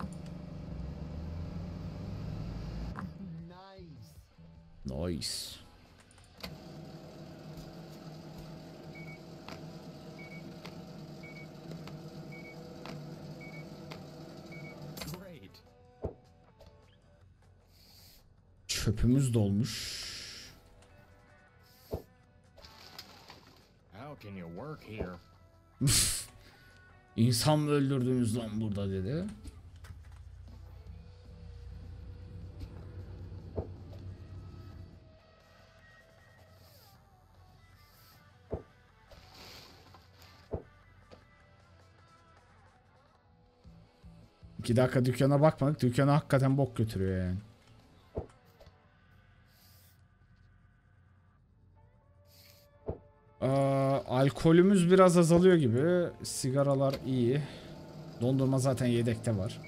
Nice. Çöpümüz dolmuş. How can you work here? İnsan mı öldürdünüz lan burada dedi. İki dakika dükkana bakmadık. Dükkana hakikaten bok götürüyor yani. Aa, alkolümüz biraz azalıyor gibi. Sigaralar iyi. Dondurma zaten yedekte var.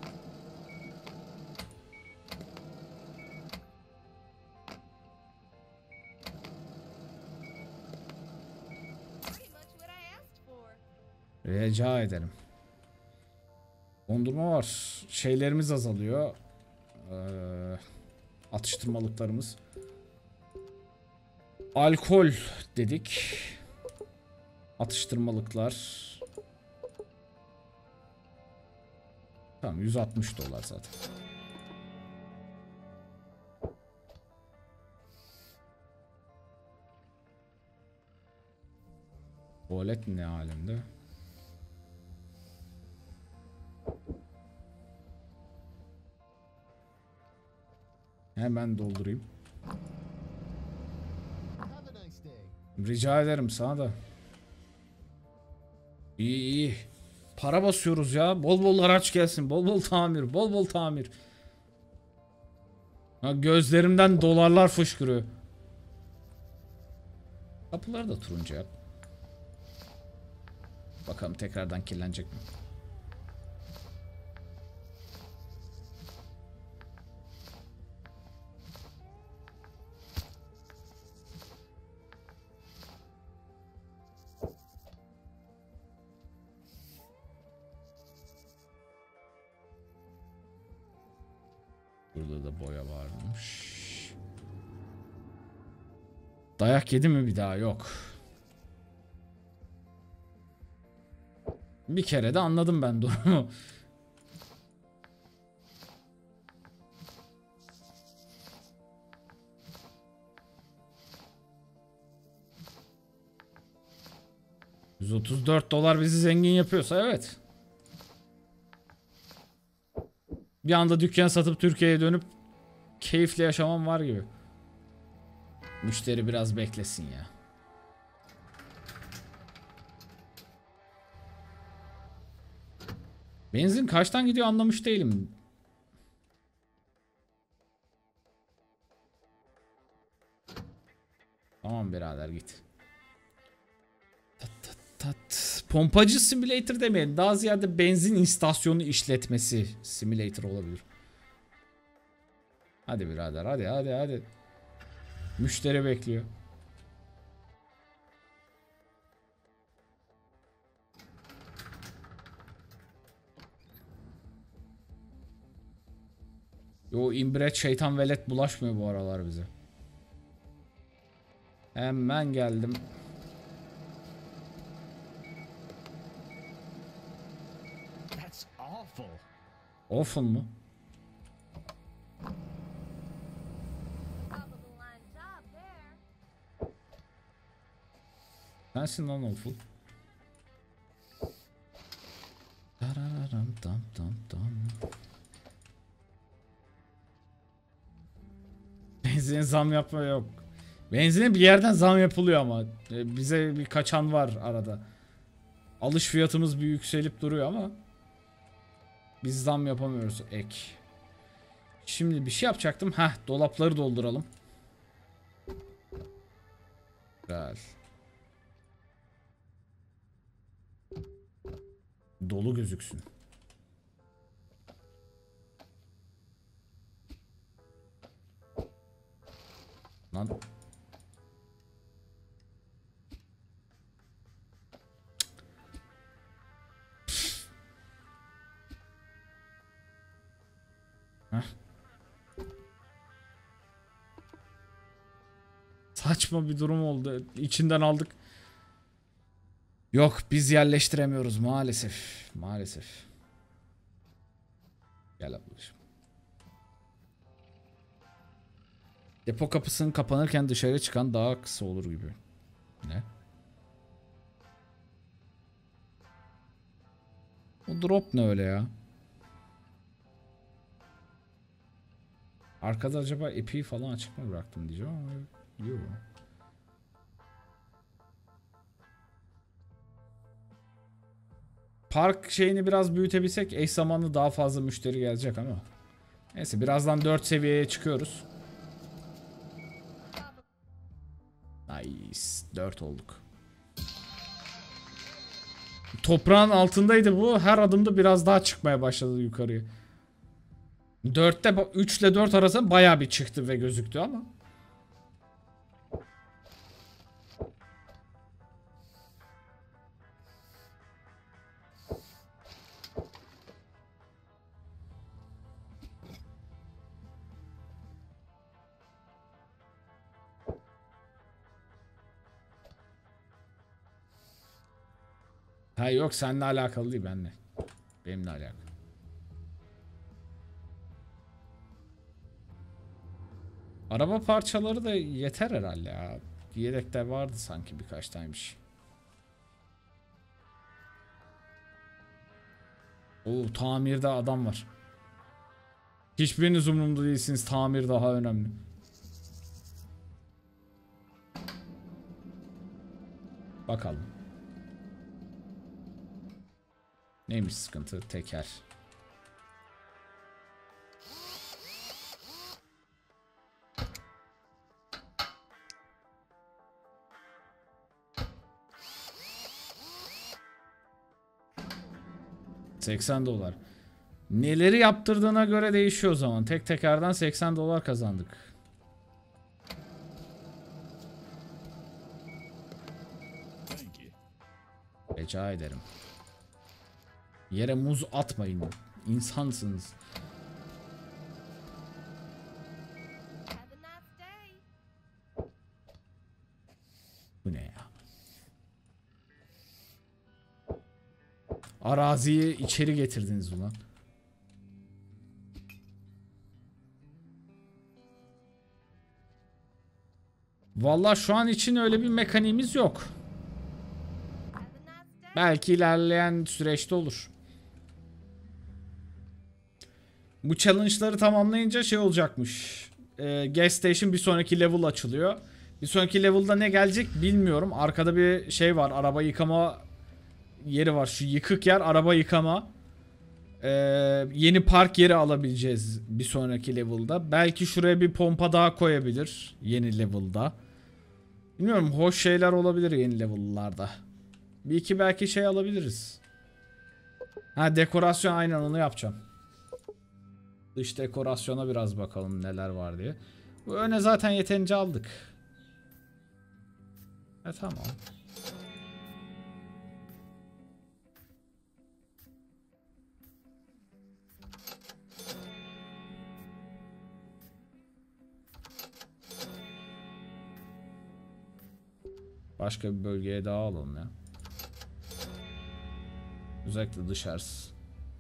Rica ederim. Dondurma var. Şeylerimiz azalıyor. Ee, atıştırmalıklarımız. Alkol dedik. Atıştırmalıklar. Tamam, yüz altmış dolar zaten. Tuvalet ne alemde? Hemen doldurayım. Rica ederim sana da. İyi iyi. Para basıyoruz ya. Bol bol araç gelsin. Bol bol tamir. Bol bol tamir. Ha, gözlerimden dolarlar fışkırıyor. Kapıları da turuncu yap. Bakalım tekrardan kirlenecek mi? Burada da boya varmış. Dayak yedi mi bir daha? Yok. Bir kere de anladım ben durumu. yüz otuz dört dolar bizi zengin yapıyorsa evet. Bir anda dükkan satıp Türkiye'ye dönüp keyifle yaşamam var gibi. Müşteri biraz beklesin ya. Benzin kaçtan gidiyor anlamış değilim. Tamam birader git. Tat tat tat. Pompacı simulator demeyelim. Daha ziyade benzin istasyonu işletmesi simulator olabilir. Hadi birader hadi hadi hadi. Müşteri bekliyor. Yo imbret şeytan velet bulaşmıyor bu aralar bize. Hemen geldim. Awful mu? Sensin lan awful. Dam dam dam. Benzine zam yapma yok. Benzine bir yerden zam yapılıyor ama bize bir kaçan var arada. Alış fiyatımız bir yükselip duruyor ama biz zam yapamıyoruz ek. Şimdi bir şey yapacaktım. Heh, dolapları dolduralım. Güzel. Dolu gözüksün. Lan. Heh. Saçma bir durum oldu. İçinden aldık. Yok biz yerleştiremiyoruz maalesef. Maalesef. Gel ablacığım. Depo kapısının kapanırken dışarı çıkan daha kısa olur gibi. Ne? O drop ne öyle ya? Arkada acaba epi'yi falan açık mı bıraktım diyeceğim ama yok. Park şeyini biraz büyütebilsek eş zamanlı daha fazla müşteri gelecek ama. Neyse birazdan dört seviyeye çıkıyoruz. Nice. dört olduk. Toprağın altındaydı bu. Her adımda biraz daha çıkmaya başladı yukarıya. dörtte üç ile dört arasında bayağı bir çıktı ve gözüktü ama. Ha yok seninle alakalı değil benimle. Benimle alakalı. Araba parçaları da yeter herhalde ya. Yedekte vardı sanki birkaç tanemiş. Oo tamirde adam var. Hiçbiriniz umurumda değilsiniz. Tamir daha önemli. Bakalım. Neymiş sıkıntı? Teker. seksen dolar. Neleri yaptırdığına göre değişiyor o zaman. Tek tekerden seksen dolar kazandık. Rica ederim. Yere muz atmayın. İnsansınız. Bu ne ya? Araziyi içeri getirdiniz ulan. Vallahi şu an için öyle bir mekaniğimiz yok. Belki ilerleyen süreçte olur. Bu challenge'ları tamamlayınca şey olacakmış. Ee, gas station bir sonraki level açılıyor. Bir sonraki level'da ne gelecek bilmiyorum. Arkada bir şey var. Araba yıkama yeri var. Şu yıkık yer araba yıkama. Ee, yeni park yeri alabileceğiz bir sonraki level'da. Belki şuraya bir pompa daha koyabilir yeni level'da. Bilmiyorum, hoş şeyler olabilir yeni level'larda. Bir iki belki şey alabiliriz. Ha, dekorasyon, aynen onu yapacağım. Dış dekorasyona biraz bakalım neler var diye. Bu öne zaten yeterince aldık. E tamam. Başka bir bölgeye daha alalım ya. Özellikle dışarısı.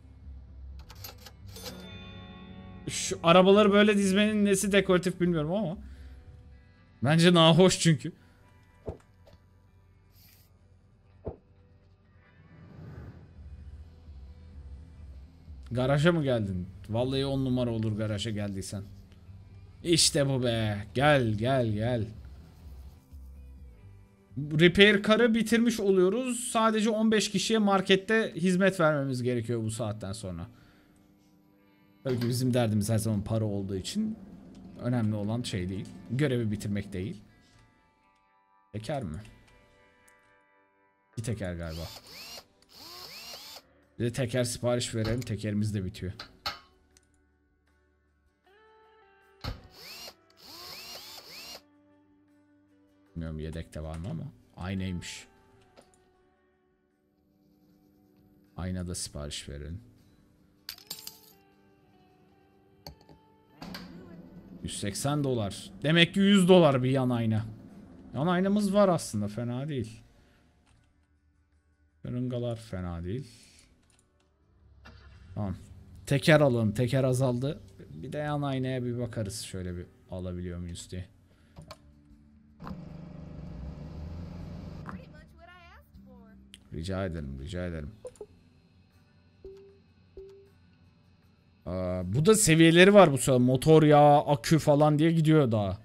Şu arabaları böyle dizmenin nesi dekoratif bilmiyorum ama. Bence nahoş çünkü. Garaja mı geldin? Vallahi on numara olur garaja geldiysen. İşte bu be. Gel gel gel. Repair car'ı bitirmiş oluyoruz. Sadece on beş kişiye markette hizmet vermemiz gerekiyor bu saatten sonra. Tabii ki bizim derdimiz her zaman para olduğu için önemli olan şey değil. Görevi bitirmek değil. Teker mi? Bir teker galiba. Bir de teker sipariş verelim. Tekerimiz de bitiyor. Bilmiyorum yedekte var mı ama. Aynaymış. Aynada sipariş verelim. yüz seksen dolar. Demek ki yüz dolar bir yan ayna. Yan aynamız var aslında, fena değil. Rıngalar fena değil. Tamam. Teker alalım. Teker azaldı. Bir de yan aynaya bir bakarız. Şöyle bir alabiliyor muyuz diye. Rica ederim. Rica ederim. Aa, bu da seviyeleri var bu sırada. Motor yağı, akü falan diye gidiyor daha.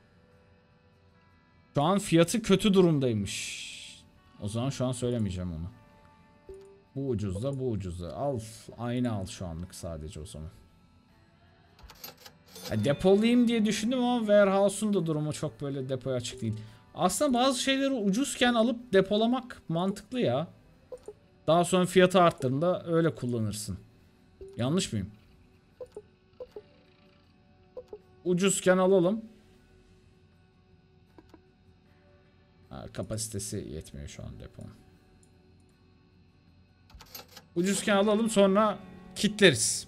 Şu an fiyatı kötü durumdaymış. O zaman şu an söylemeyeceğim onu. Bu ucuzda, bu ucuzda. Al, aynı al şu anlık sadece o zaman. Ya depolayayım diye düşündüm ama warehouse'un da durumu çok böyle depoya açık değil. Aslında bazı şeyleri ucuzken alıp depolamak mantıklı ya. Daha sonra fiyatı arttığında öyle kullanırsın. Yanlış mıyım? Ucuzken alalım. Ha, kapasitesi yetmiyor şu an deponun. Ucuzken alalım, sonra kitleriz.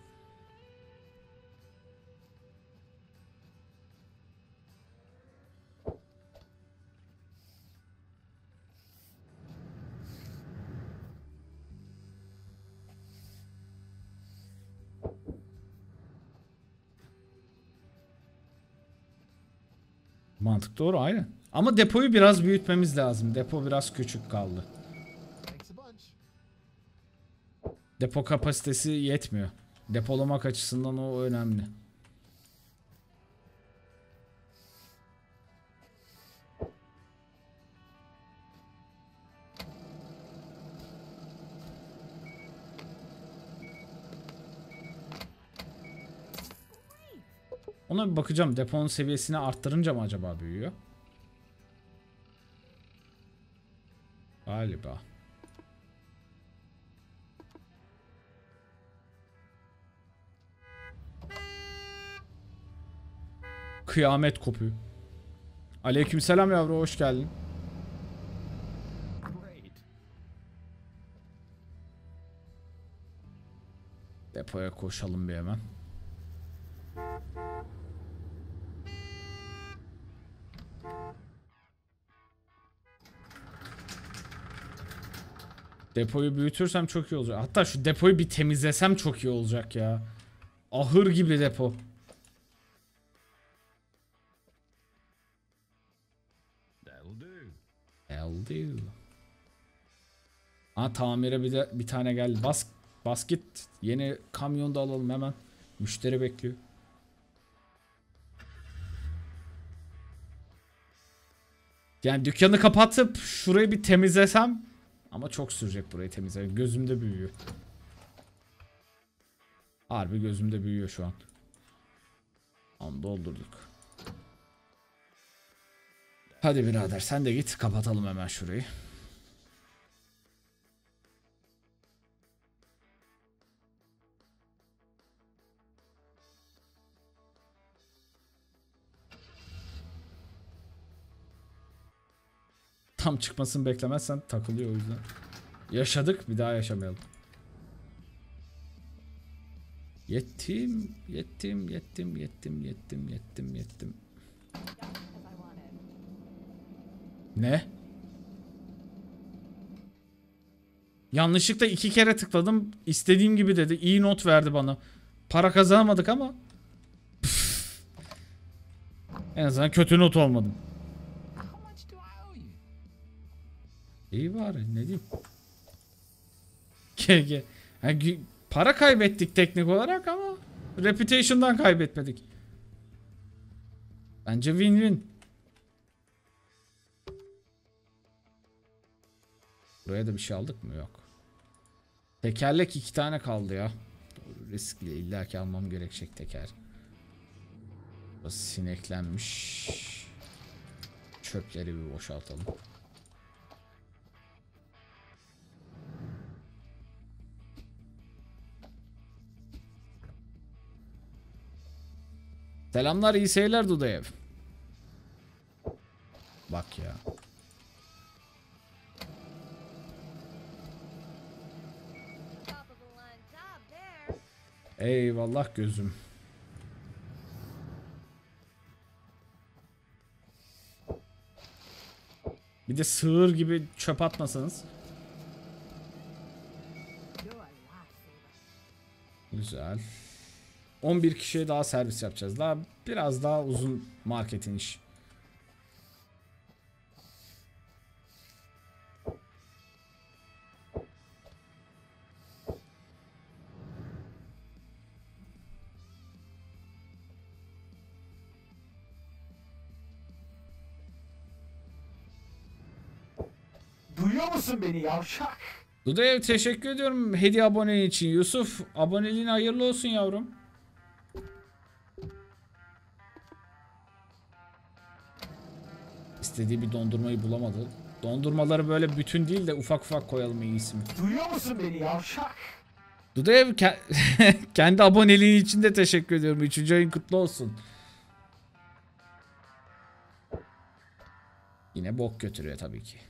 Mantık doğru, aynen. Ama depoyu biraz büyütmemiz lazım. Depo biraz küçük kaldı. Depo kapasitesi yetmiyor. Depolamak açısından o önemli. Ona bir bakacağım. Deponun seviyesini arttırınca mı acaba büyüyor? Galiba. Kıyamet kopuyor. Aleykümselam yavru, hoş geldin. Depoya koşalım bir hemen. Depoyu büyütürsem çok iyi olacak. Hatta şu depoyu bir temizlesem çok iyi olacak ya. Ahır gibi depo. That'll do. Ha, tamire bir de bir tane geldi. Bas bas git. Yeni kamyon da alalım hemen. Müşteri bekliyor. Yani dükkanı kapatıp şurayı bir temizlesem, ama çok sürecek burayı temizlemek. Gözümde büyüyor. Harbi gözümde büyüyor şu an. Tamam, doldurduk. Hadi birader sen de git, kapatalım hemen şurayı. Tam çıkmasını beklemezsen takılıyor, o yüzden. Yaşadık, bir daha yaşamayalım. Yettim, yettim, yettim, yettim, yettim, yettim, yettim. Ne? Yanlışlıkla iki kere tıkladım. İstediğim gibi dedi. İyi not verdi bana. Para kazanamadık ama. Püf. En azından kötü not olmadım. İyi bari, ne diyeyim. G yani, para kaybettik teknik olarak ama reputation'dan kaybetmedik. Bence win-win. Buraya da bir şey aldık mı? Yok. Tekerlek iki tane kaldı ya. Doğru, riskli, illaki almam gerekecek teker. Burası sineklenmiş. Çöpleri bir boşaltalım. Selamlar, iyi seyirler Dudayev. Bak ya. Eyvallah gözüm. Bir de sığır gibi çöp atmasanız. Güzel. on bir kişiye daha servis yapacağız. Daha biraz daha uzun marketin iş. Duyuyor musun beni yavşak? Dudayev teşekkür ediyorum hediye aboneliğin için. Yusuf, aboneliğin hayırlı olsun yavrum. İstediği bir dondurmayı bulamadı. Dondurmaları böyle bütün değil de ufak ufak koyalım en iyisi mi? Duyuyor musun beni yavşak? Dudayev ke kendi aboneliğin için de teşekkür ediyorum. Üçüncü ayın kutlu olsun. Yine bok götürüyor tabii ki.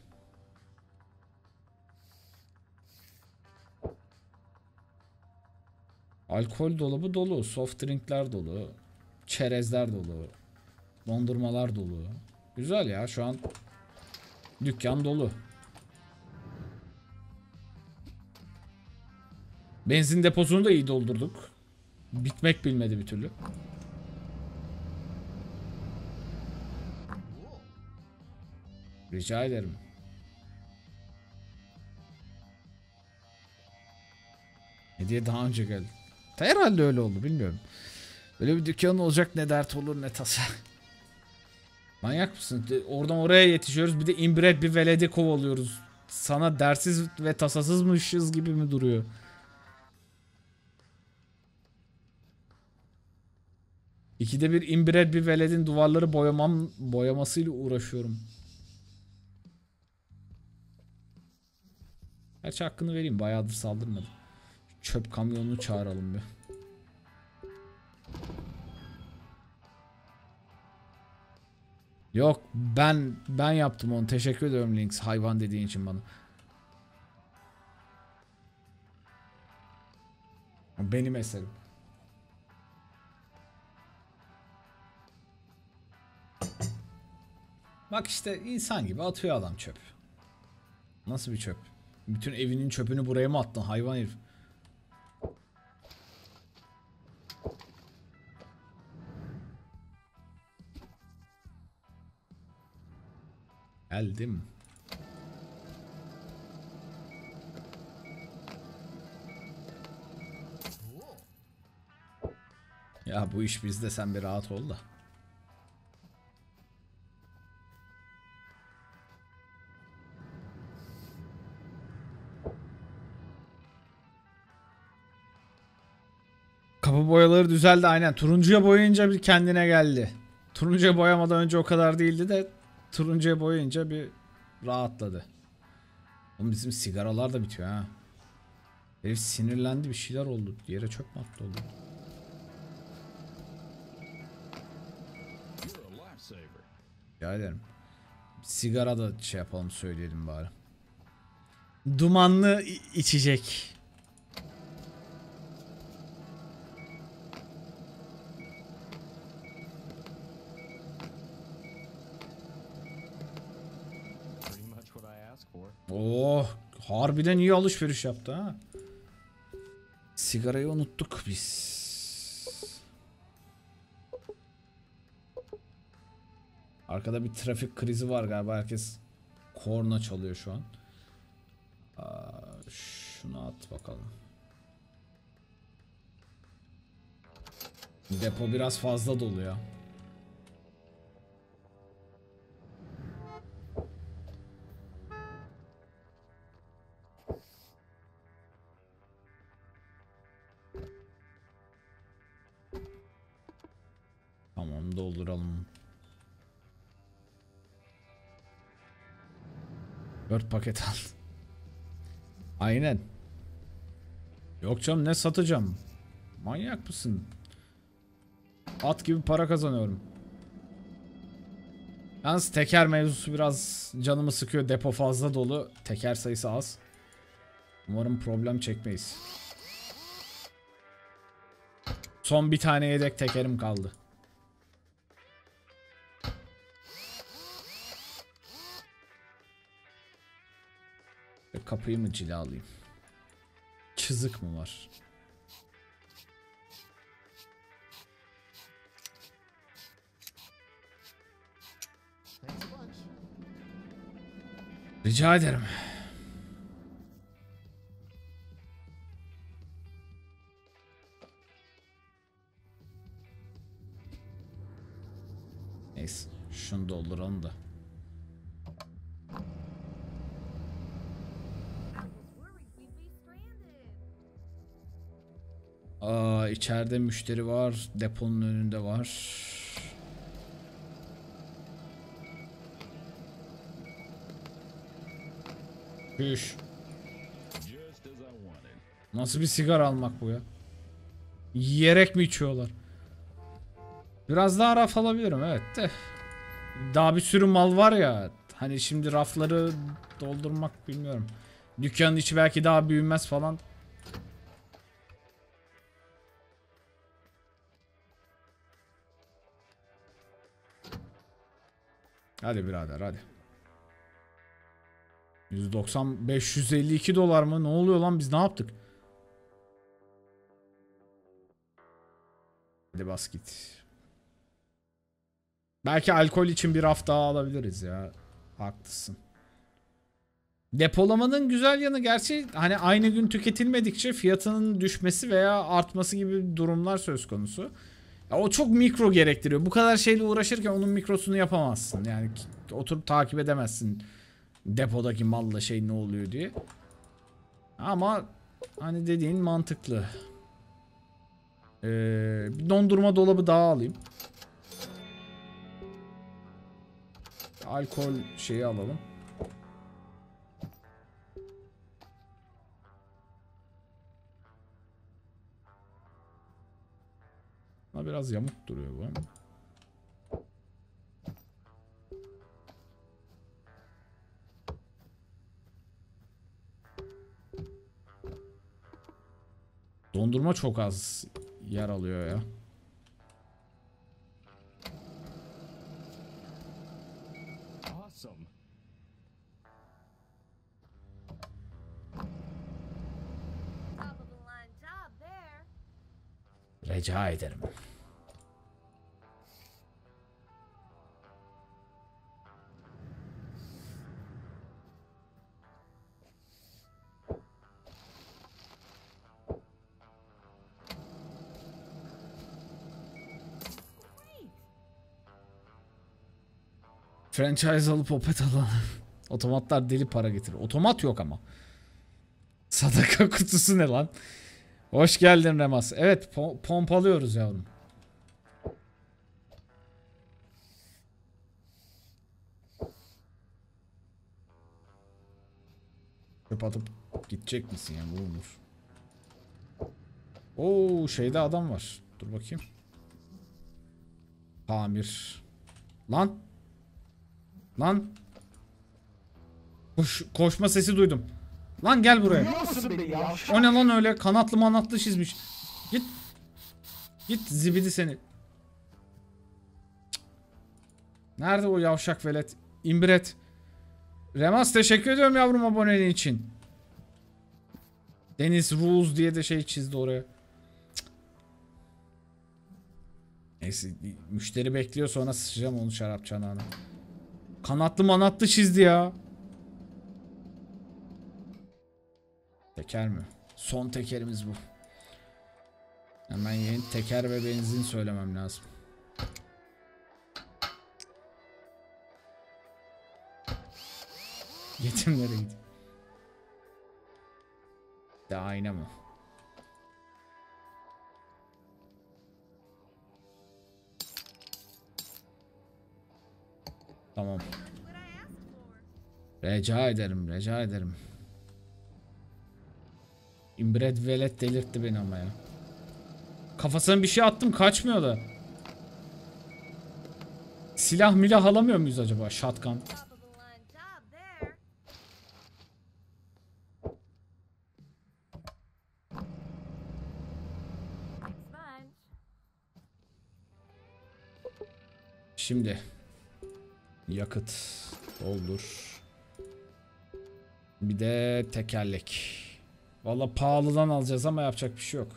Alkol dolabı dolu, soft drinkler dolu, çerezler dolu, dondurmalar dolu. Güzel ya, şu an dükkan dolu. Benzin deposunu da iyi doldurduk. Bitmek bilmedi bir türlü. Rica ederim. Hediye daha önce geldi. Herhalde öyle oldu, bilmiyorum. Böyle bir dükkanın olacak, ne dert olur ne tasa. Manyak mısın? Oradan oraya yetişiyoruz, bir de inbred bir veledi kovalıyoruz. Sana dersiz ve tasasızmışız gibi mi duruyor? İkide bir inbred bir veledin duvarları boyamam boyamasıyla uğraşıyorum. Gerçi hakkını vereyim, bayağıdır saldırmadı. Çöp kamyonunu çağıralım bir. Yok, ben ben yaptım onu. Teşekkür ediyorum Lynx, hayvan dediğin için bana. Benim eserim. Bak işte insan gibi atıyor adam çöp. Nasıl bir çöp? Bütün evinin çöpünü buraya mı attın hayvan herif? Geldim. Ya bu iş bizde, sen bir rahat ol da. Kapı boyaları düzeldi aynen. Turuncuya boyayınca bir kendine geldi. Turuncuya boyamadan önce o kadar değildi de turuncuya boyayınca bir rahatladı. Oğlum bizim sigaralar da bitiyor ha. Herif sinirlendi, bir şeyler oldu. Yere çöp mü attı oldu? Rica ederim. Sigara da şey yapalım, söyleyelim bari. Dumanlı içecek. Oh, harbiden iyi alışveriş yaptı ha. Sigarayı unuttuk biz. Arkada bir trafik krizi var galiba, herkes korna çalıyor şu an. Aa, şunu at bakalım. Depo biraz fazla dolu ya. Tamam, dolduralım. Dört paket al. Aynen. Yok canım, ne satacağım? Manyak mısın? At gibi para kazanıyorum. Yalnız teker mevzusu biraz canımı sıkıyor. Depo fazla dolu. Teker sayısı az. Umarım problem çekmeyiz. Son bir tane yedek tekerim kaldı. Kapıyı mı cilalayayım? Çizik mi var? Rica ederim. Neyse, şunu dolduralım da. Aa, içeride müşteri var. Deponun önünde var. Hüş. Nasıl bir sigara almak bu ya? Yiyerek mi içiyorlar? Biraz daha raf alabilirim, evet de. Daha bir sürü mal var ya. Hani şimdi rafları doldurmak, bilmiyorum. Dükkanın içi belki daha büyümez falan. Hadi birader hadi. yüz doksan beş yüz elli iki dolar mı? Ne oluyor lan, biz ne yaptık? Hadi bas git. Belki alkol için bir raf daha alabiliriz ya. Haklısın. Depolamanın güzel yanı gerçi hani aynı gün tüketilmedikçe fiyatının düşmesi veya artması gibi durumlar söz konusu. Ya o çok mikro gerektiriyor. Bu kadar şeyle uğraşırken onun mikrosunu yapamazsın. Yani oturup takip edemezsin depodaki malla şey ne oluyor diye. Ama hani dediğin mantıklı. Ee, bir dondurma dolabı daha alayım. Alkol şeyi alalım. Ama biraz yamuk duruyor bu ama. Dondurma çok az yer alıyor ya. Awesome. Top of the line job there. Rica ederim. Franchise alıp opet alalım. Otomatlar deli para getirir. Otomat yok ama. Sadaka kutusu ne lan? Hoş geldin Remas. Evet po pompalıyoruz yavrum. Çöp atıp gidecek misin ya? Vurulur. Oo şeyde adam var. Dur bakayım. Tamir. Lan. Lan. Koş, koşma sesi duydum. Lan gel buraya. Duyuyor musun beni yavşak? O ne lan öyle? Kanatlı manatlı çizmiş. Git. Git zibidi seni. Cık. Nerede o yavşak velet? İmbret. Remas teşekkür ediyorum yavrum aboneliğin için. Deniz Rules diye de şey çizdi oraya. Cık. Neyse müşteri bekliyor sonra sıçacağım onu şarap çanağına. Kanatlı manatlı çizdi ya. Teker mi? Son tekerimiz bu. Hemen yeni teker ve benzin söylemem lazım. Yetimlere gideyim. De ayna mı? Tamam. What I asked for. Rica ederim, rica ederim. Inbred velet delirtti beni ama ya. Kafasına bir şey attım kaçmıyor da. Silah milah alamıyor muyuz acaba? Shotgun. Top of the line job there. Sponge. Şimdi. Yakıt. Doldur. Bir de tekerlek. Valla pahalıdan alacağız ama yapacak bir şey yok.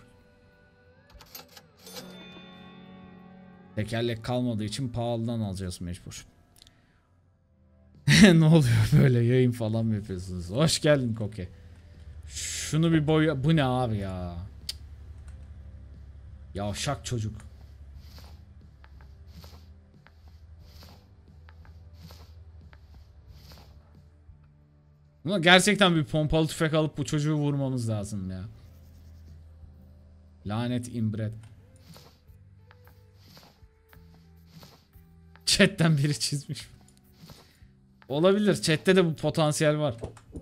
Tekerlek kalmadığı için pahalıdan alacağız mecbur. Ne oluyor böyle yayın falan mı yapıyorsunuz? Hoş geldin Koke. Şunu bir boya... Bu ne abi ya? Yavşak çocuk. Ama gerçekten bir pompalı tüfek alıp bu çocuğu vurmamız lazım ya. Lanet inbred. Chat'ten biri çizmiş. Olabilir. Chat'te de bu potansiyel var.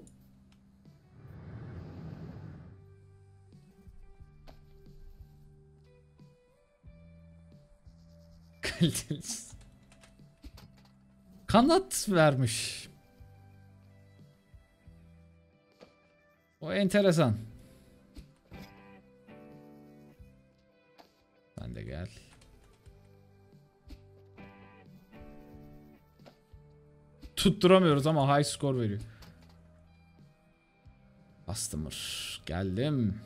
Kaliteli. Kanat vermiş. O enteresan. Sen de gel. Tutturamıyoruz ama high score veriyor. Customer. Geldim.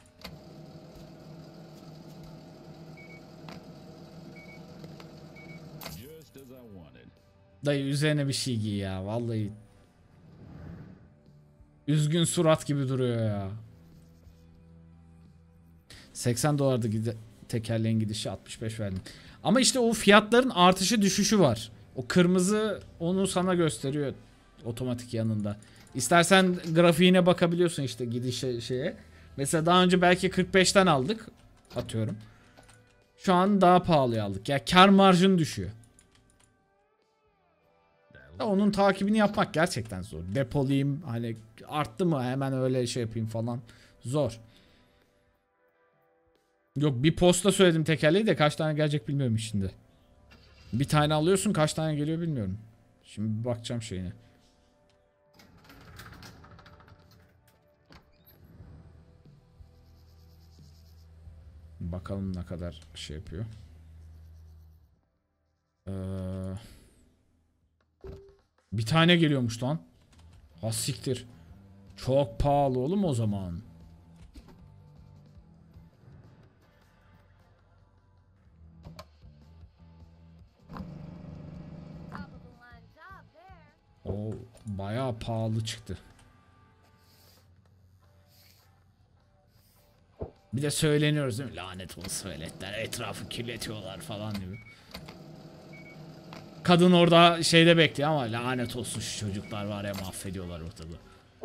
Just as I wanted. Dayı üzerine bir şey giy ya vallahi. Üzgün surat gibi duruyor ya. seksen dolardı gide tekerleğin gidişi, altmış beş verdim. Ama işte o fiyatların artışı düşüşü var. O kırmızı onu sana gösteriyor otomatik yanında. İstersen grafiğine bakabiliyorsun işte gidişe şeye. Mesela daha önce belki kırk beşten aldık. Atıyorum. Şu an daha pahalıya aldık. Ya kar marjın düşüyor. Ya onun takibini yapmak gerçekten zor. Depolayayım hani arttı mı hemen öyle şey yapayım falan. Zor. Yok bir posta söyledim tekerleği de kaç tane gelecek bilmiyorum şimdi. Bir tane alıyorsun kaç tane geliyor bilmiyorum. Şimdi bir bakacağım şeyine. Bakalım ne kadar şey yapıyor. Ee, bir tane geliyormuş lan. Ha siktir. Çok pahalı oğlum o zaman. Top of the line job there. O bayağı pahalı çıktı. Bir de söyleniyoruz değil mi? Lanet olsun veletler. Etrafı kirletiyorlar falan gibi. Kadın orada şeyde bekliyor ama lanet olsun şu çocuklar var ya mahvediyorlar ortalığı.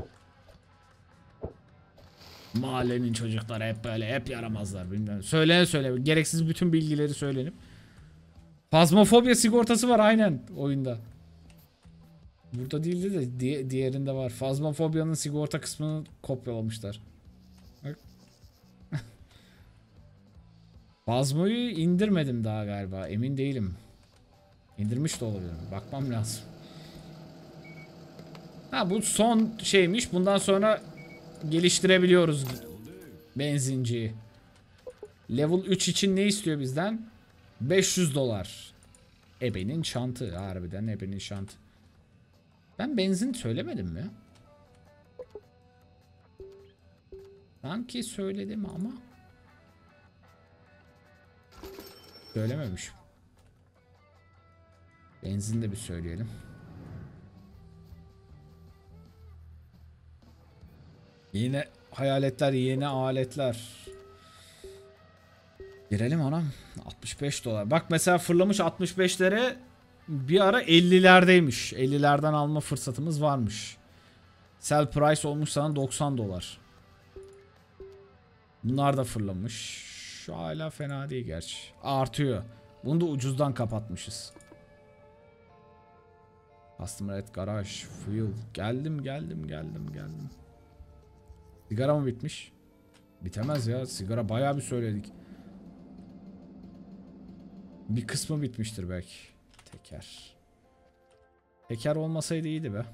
Mahallenin çocukları hep böyle hep yaramazlar bilmiyorum. Söylene söyle gereksiz bütün bilgileri söylenip. Fazmofobya sigortası var aynen oyunda. Burada değildi de di diğerinde var. Fazmofobyanın sigorta kısmını kopyalamışlar. Bak. Fazmo'yu indirmedim daha galiba. Emin değilim. İndirmiş de olabilirim. Bakmam lazım. Ha bu son şeymiş. Bundan sonra geliştirebiliyoruz benzinciyi. Level üç için ne istiyor bizden? beş yüz dolar. Ebenin şantı. Harbiden ebenin şantı. Ben benzin söylemedim mi? Sanki söyledim ama. Söylememişim. Benzin de bir söyleyelim. Yine hayaletler, yeni aletler. Girelim anam. altmış beş dolar. Bak mesela fırlamış altmış beşlere, bir ara ellilerdeymiş. ellilerden alma fırsatımız varmış. Sell price olmuş sana doksan dolar. Bunlar da fırlamış. Şu hala fena değil gerçi. Artıyor. Bunu da ucuzdan kapatmışız. Customer at garage. Fuel. Geldim geldim geldim geldim. Sigara mı bitmiş? Bitemez ya. Sigara bayağı bir söyledik. Bir kısmı bitmiştir belki. Teker. Teker olmasaydı iyiydi be.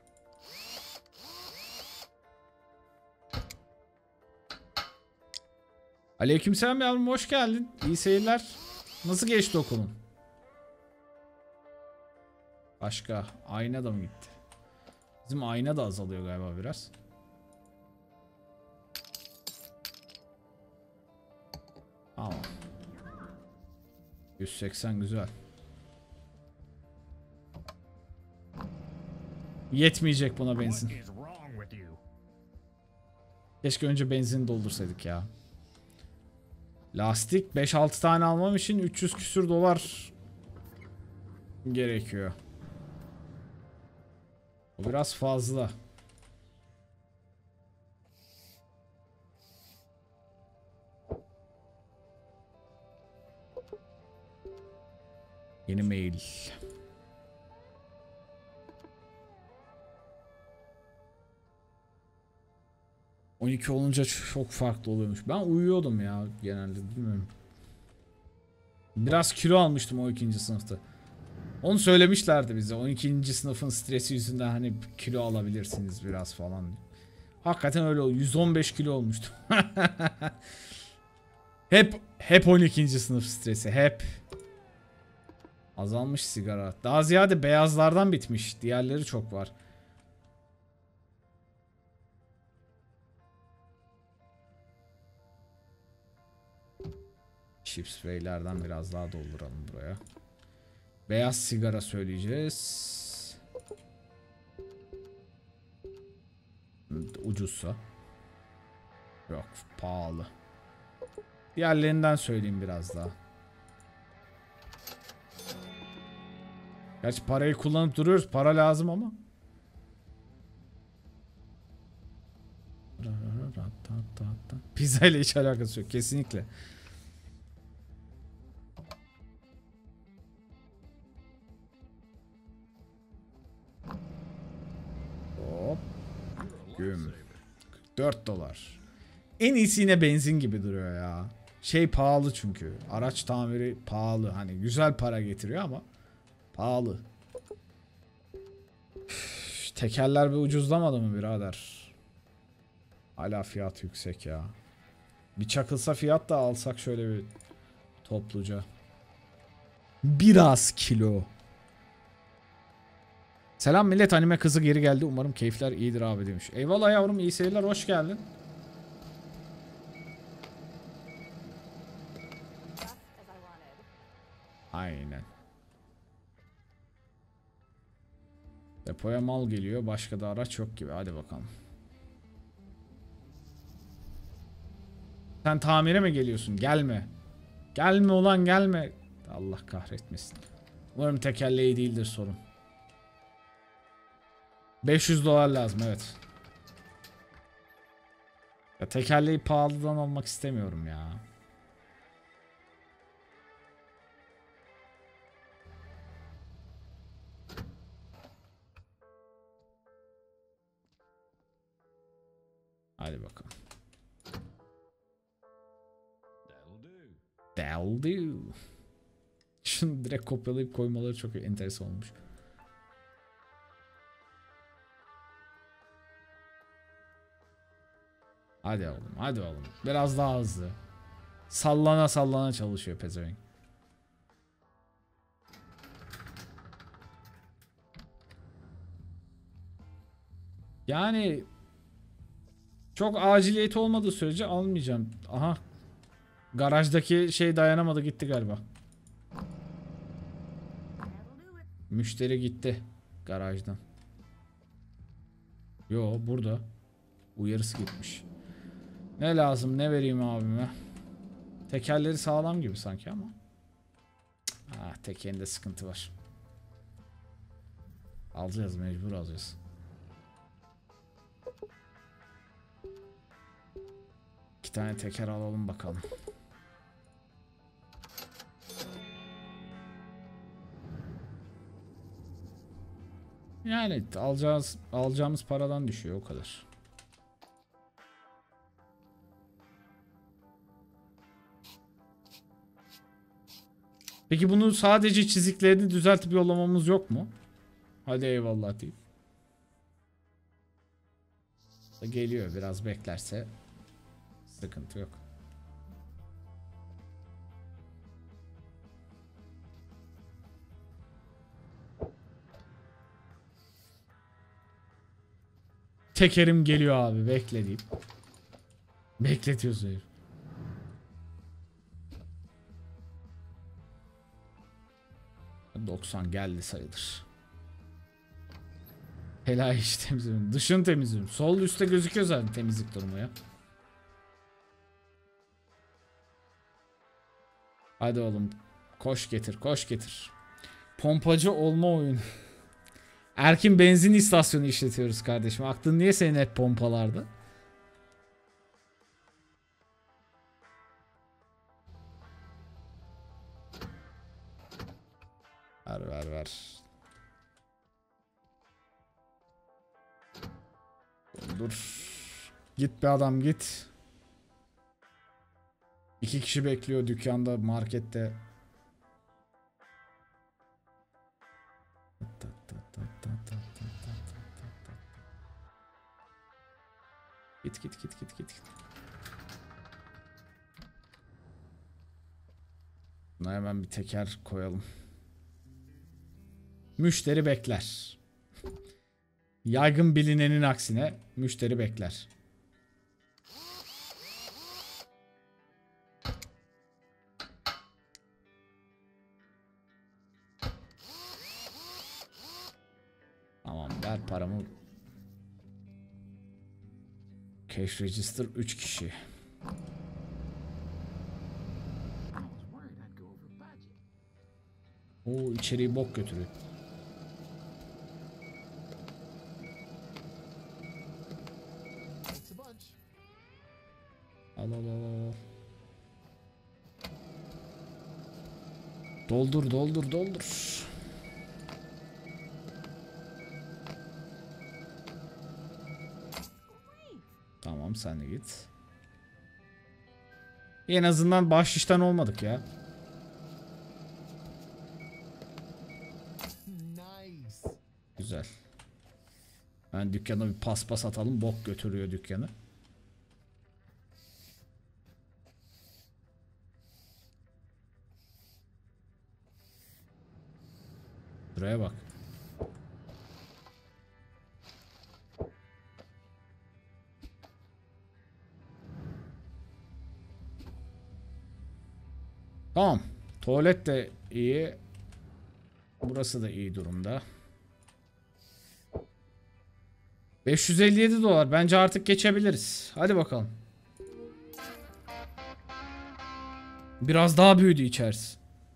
Aleykümselam yavrum, hoş geldin. İyi seyirler. Nasıl geçti okulun? Başka ayna da mı gitti? Bizim ayna da azalıyor galiba biraz. Tamam. yüz seksen güzel. Yetmeyecek buna benzin. What is wrong with you? Keşke önce benzin doldursaydık ya. Lastik beş altı tane almam için üç yüz küsür dolar gerekiyor. O biraz fazla. Yeni mail. on iki olunca çok farklı oluyormuş. Ben uyuyordum ya genelde, bilmiyorum. Biraz kilo almıştım o ikinci sınıfta. Onu söylemişlerdi bize. on ikinci sınıfın stresi yüzünden hani kilo alabilirsiniz biraz falan. Hakikaten öyle oldu. yüz on beş kilo olmuştum. Hep hep on ikinci sınıf stresi hep. Azalmış sigara. Daha ziyade beyazlardan bitmiş. Diğerleri çok var. Chips spraylerden biraz daha dolduralım buraya. Beyaz sigara söyleyeceğiz. ucuzsa. Yok, pahalı. Diğerlerinden söyleyeyim biraz daha. Gerçi parayı kullanıp duruyoruz. Para lazım ama. Pizza ile hiç alakası yok. Kesinlikle. Hop. Güm. kırk dört dolar. En iyisi yine benzin gibi duruyor ya. Şey pahalı çünkü. Araç tamiri pahalı. Hani güzel para getiriyor ama pahalı. Üf, tekerler bir ucuzlamadı mı birader? Hala fiyat yüksek ya. Bir çakılsa fiyat da alsak şöyle bir topluca. Biraz kilo. Selam millet, anime kızı geri geldi. Umarım keyifler iyidir abi demiş. Eyvallah yavrum, iyi seyirler, hoş geldin. Just as I wanted. Aynen. Depoya mal geliyor. Başka da araç yok gibi. Hadi bakalım. Sen tamire mi geliyorsun? Gelme. Gelme ulan gelme. Allah kahretmesin. Umarım tekerleği değildir sorun. beş yüz dolar lazım, evet. Ya tekerleği pahalıdan almak istemiyorum ya. Hadi bakalım. That'll do. That'll do. Şunu direkt kopyalayıp koymaları çok enteresan olmuş. Hadi oğlum, hadi oğlum. Biraz daha hızlı. Sallana sallana çalışıyor pezevenk. Yani çok aciliyeti olmadığı sürece almayacağım. Aha. Garajdaki şey dayanamadı, gitti galiba. That'll do it. Müşteri gitti garajdan. Yo, burada. Uyarısı gitmiş. Ne lazım, ne vereyim abime? Tekerleri sağlam gibi sanki ama. Ah, tekerinde sıkıntı var. Alacağız, mecbur alacağız. İki tane teker alalım bakalım. Yani alacağız, alacağımız paradan düşüyor o kadar. Peki bunu sadece çiziklerini düzeltip yollamamız yok mu? Hadi eyvallah deyip. Geliyor, biraz beklerse sıkıntı yok. Tekerim geliyor abi, bekle deyip. Bekletiyorsun herif. doksan geldi sayılır. Helal iş temizliyorum. Dışını temizliyorum. Sol üstte gözüküyor zaten temizlik durumu ya. Hadi oğlum. Koş getir, koş getir. Pompacı olma oyunu. Erkin benzin istasyonu işletiyoruz kardeşim. Aklın niye senin hep pompalarda? Ver ver ver. Dur. Git be adam git. İki kişi bekliyor dükkanda, markette. Git git git git git. Buna hemen bir teker koyalım. Müşteri bekler. Yaygın bilinenin aksine müşteri bekler. Tamam, ver paramı. Cash register üç kişi. I was worried I'd go over budget. Oo, içeriği bok götürüyor. Thanks a bunch. Al al al al. Doldur doldur doldur. Tamam, sen de git. En azından bahşişten olmadık ya. Nice. Güzel. Ben dükkana bir paspas atalım. Bok götürüyor dükkanı. Buraya bak. Tamam. Tuvalet de iyi. Burası da iyi durumda. beş yüz elli yedi dolar. Bence artık geçebiliriz. Hadi bakalım. Biraz daha büyüdü içerisi.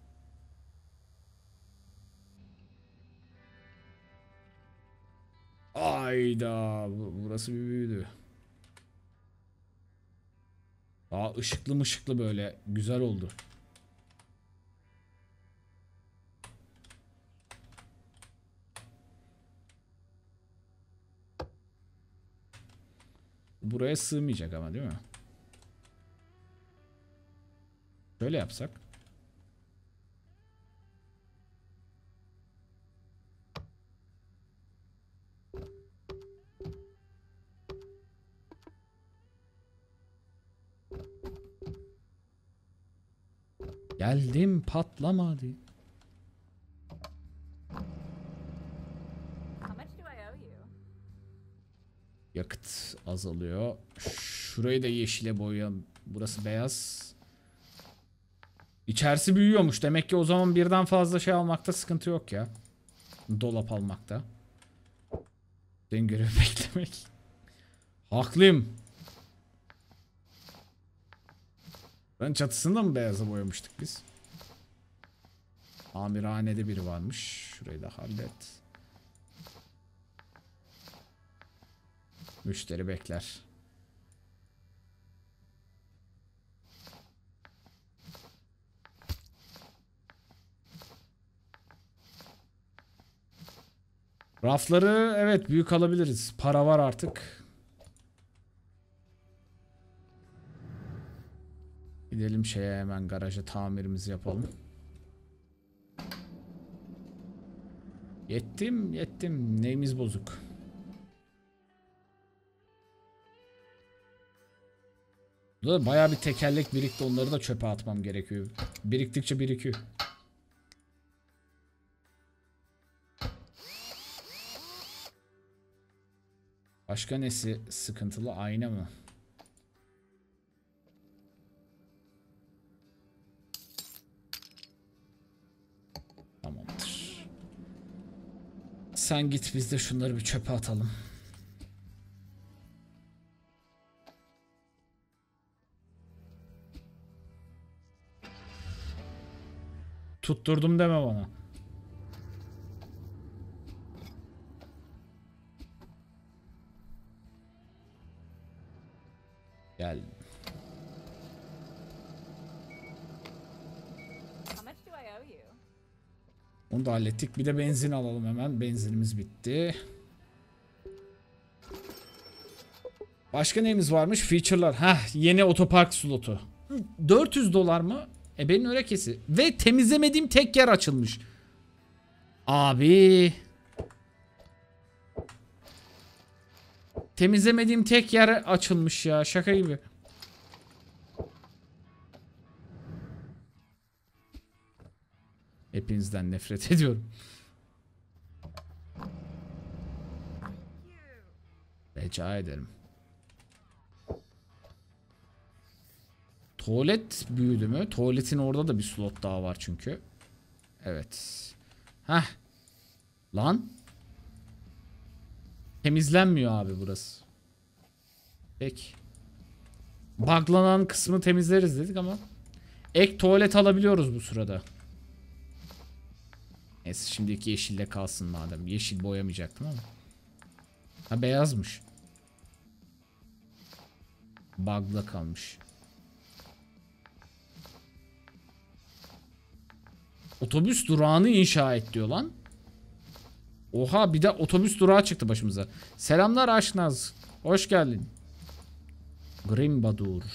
Ayda. Burası bir büyüdü. Daha ışıklı mışıklı böyle. Güzel oldu. Buraya sığmayacak ama değil mi? Şöyle yapsak. Geldim patlamadı. How much do I owe you? Yakıt azalıyor. Şurayı da yeşile boyayalım. Burası beyaz. İçerisi büyüyormuş. Demek ki o zaman birden fazla şey almakta sıkıntı yok ya. Dolap almakta. Senin görevi beklemek. Haklıyım. Ben çatısında mı beyaza boyamıştık biz? Amirhanede biri varmış. Şurayı da hallet. Müşteri bekler. Rafları evet büyük alabiliriz. Para var artık. Gidelim şeye, hemen garaja tamirimizi yapalım. Yettim yettim. Neyimiz bozuk? Burada bayağı bir tekerlek birikti. Onları da çöpe atmam gerekiyor. Biriktikçe birikiyor. Başka nesi sıkıntılı? Ayna mı? Tamamdır. Sen git, biz de şunları bir çöpe atalım. Tutturdum deme bana. Gel. How much do I owe you? Onu da hallettik. Bir de benzin alalım hemen. Benzinimiz bitti. Başka neyimiz varmış? Feature'lar. Heh, yeni otopark slotu. dört yüz dolar mı? E benim örekesi. Ve temizlemediğim tek yer açılmış. Abi. Temizlemediğim tek yer açılmış ya. Şaka gibi. Hepinizden nefret ediyorum. Rica ederim. Tuvalet büyüdü mü? Tuvaletin orada da bir slot daha var çünkü. Evet. Heh. Lan. Temizlenmiyor abi burası. Peki. Buglanan kısmı temizleriz dedik ama ek tuvalet alabiliyoruz bu sırada. Neyse şimdiki yeşille kalsın madem. Yeşil boyamayacaktım ama. Ha beyazmış. Bug'la kalmış. Otobüs durağını inşa et diyor lan. Oha bir de otobüs durağı çıktı başımıza. Selamlar Aşnaz. Hoş geldin. Grimbadur.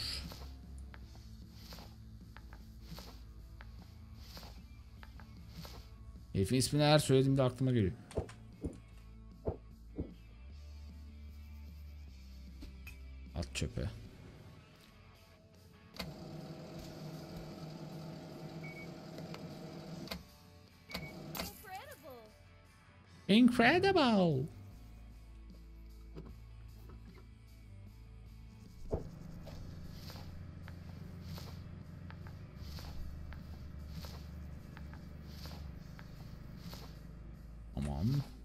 Herifin ismini her söylediğimde aklıma geliyor. At çöpe. Incredible. Tamam.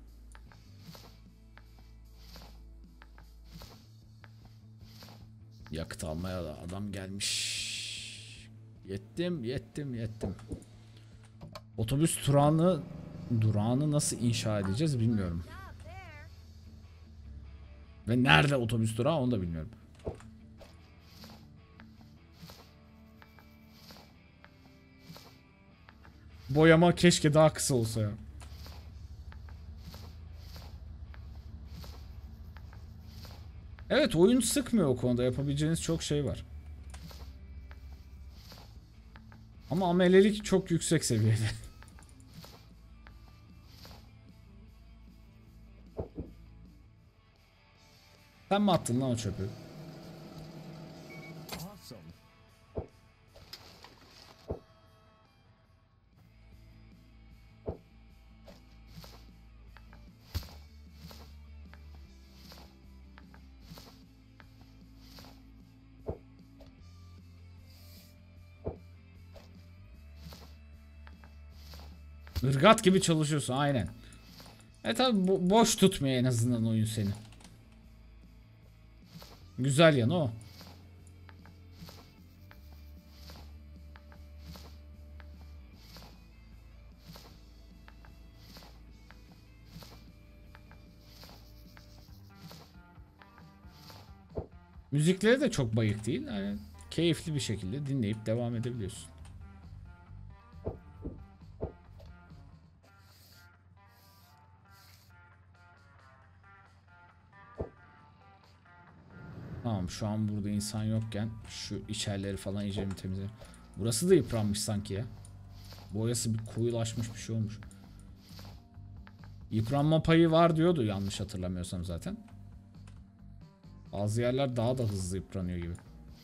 Yakıt almaya da adam gelmiş. Yettim, yettim, yettim. Otobüs durağını durağını nasıl inşa edeceğiz bilmiyorum. Ve nerede otobüs durağı onu da bilmiyorum. Boyama keşke daha kısa olsa ya. Evet oyun sıkmıyor o konuda, yapabileceğiniz çok şey var. Ama amelelik çok yüksek seviyede. Sen mi attın lan o çöpü? Awesome. Irgat gibi çalışıyorsun aynen. E tabi bo boş tutmuyor en azından oyun seni. Güzel yanı o. Müzikleri de çok bayık değil. Yani keyifli bir şekilde dinleyip devam edebiliyorsun. Tamam şu an burada insan yokken şu içerileri falan iyice bir temizleyelim. Burası da yıpranmış sanki ya. Boyası bir koyulaşmış bir şey olmuş. Yıpranma payı var diyordu yanlış hatırlamıyorsam zaten. Bazı yerler daha da hızlı yıpranıyor gibi.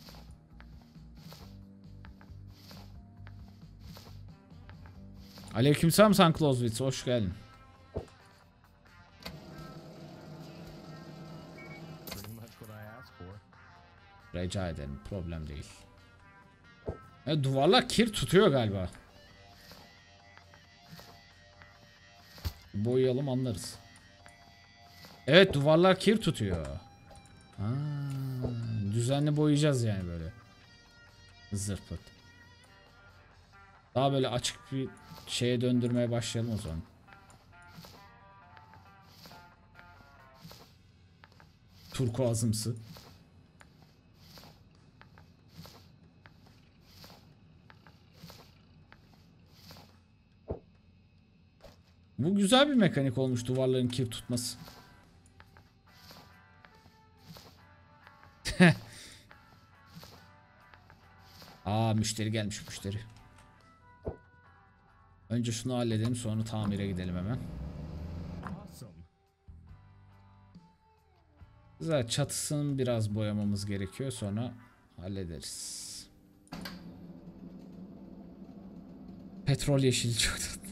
Aleykümselam San Clausewitz, hoş geldin. Pretty much what I asked for. Rica ederim, problem değil. Evet, duvarlar kir tutuyor galiba. Boyayalım anlarız. Evet duvarlar kir tutuyor. Ha, düzenli boyayacağız yani böyle. Zırt pırt. Daha böyle açık bir şeye döndürmeye başlayalım o zaman. Turkuazımsı. Bu güzel bir mekanik olmuş duvarların kir tutması. Aa müşteri gelmiş müşteri. Önce şunu halledelim sonra tamire gidelim hemen. Awesome. Güzel çatısını biraz boyamamız gerekiyor sonra hallederiz. Petrol yeşili çok tatlı.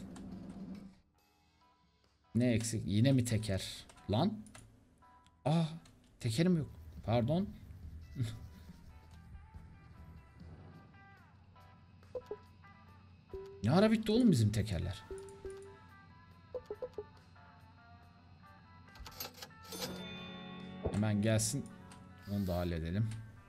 Ne eksik? Yine mi teker? Lan? Aa tekerim yok. Pardon. Ne ara bitti oğlum bizim tekerler? Hemen gelsin. Onu da halledelim.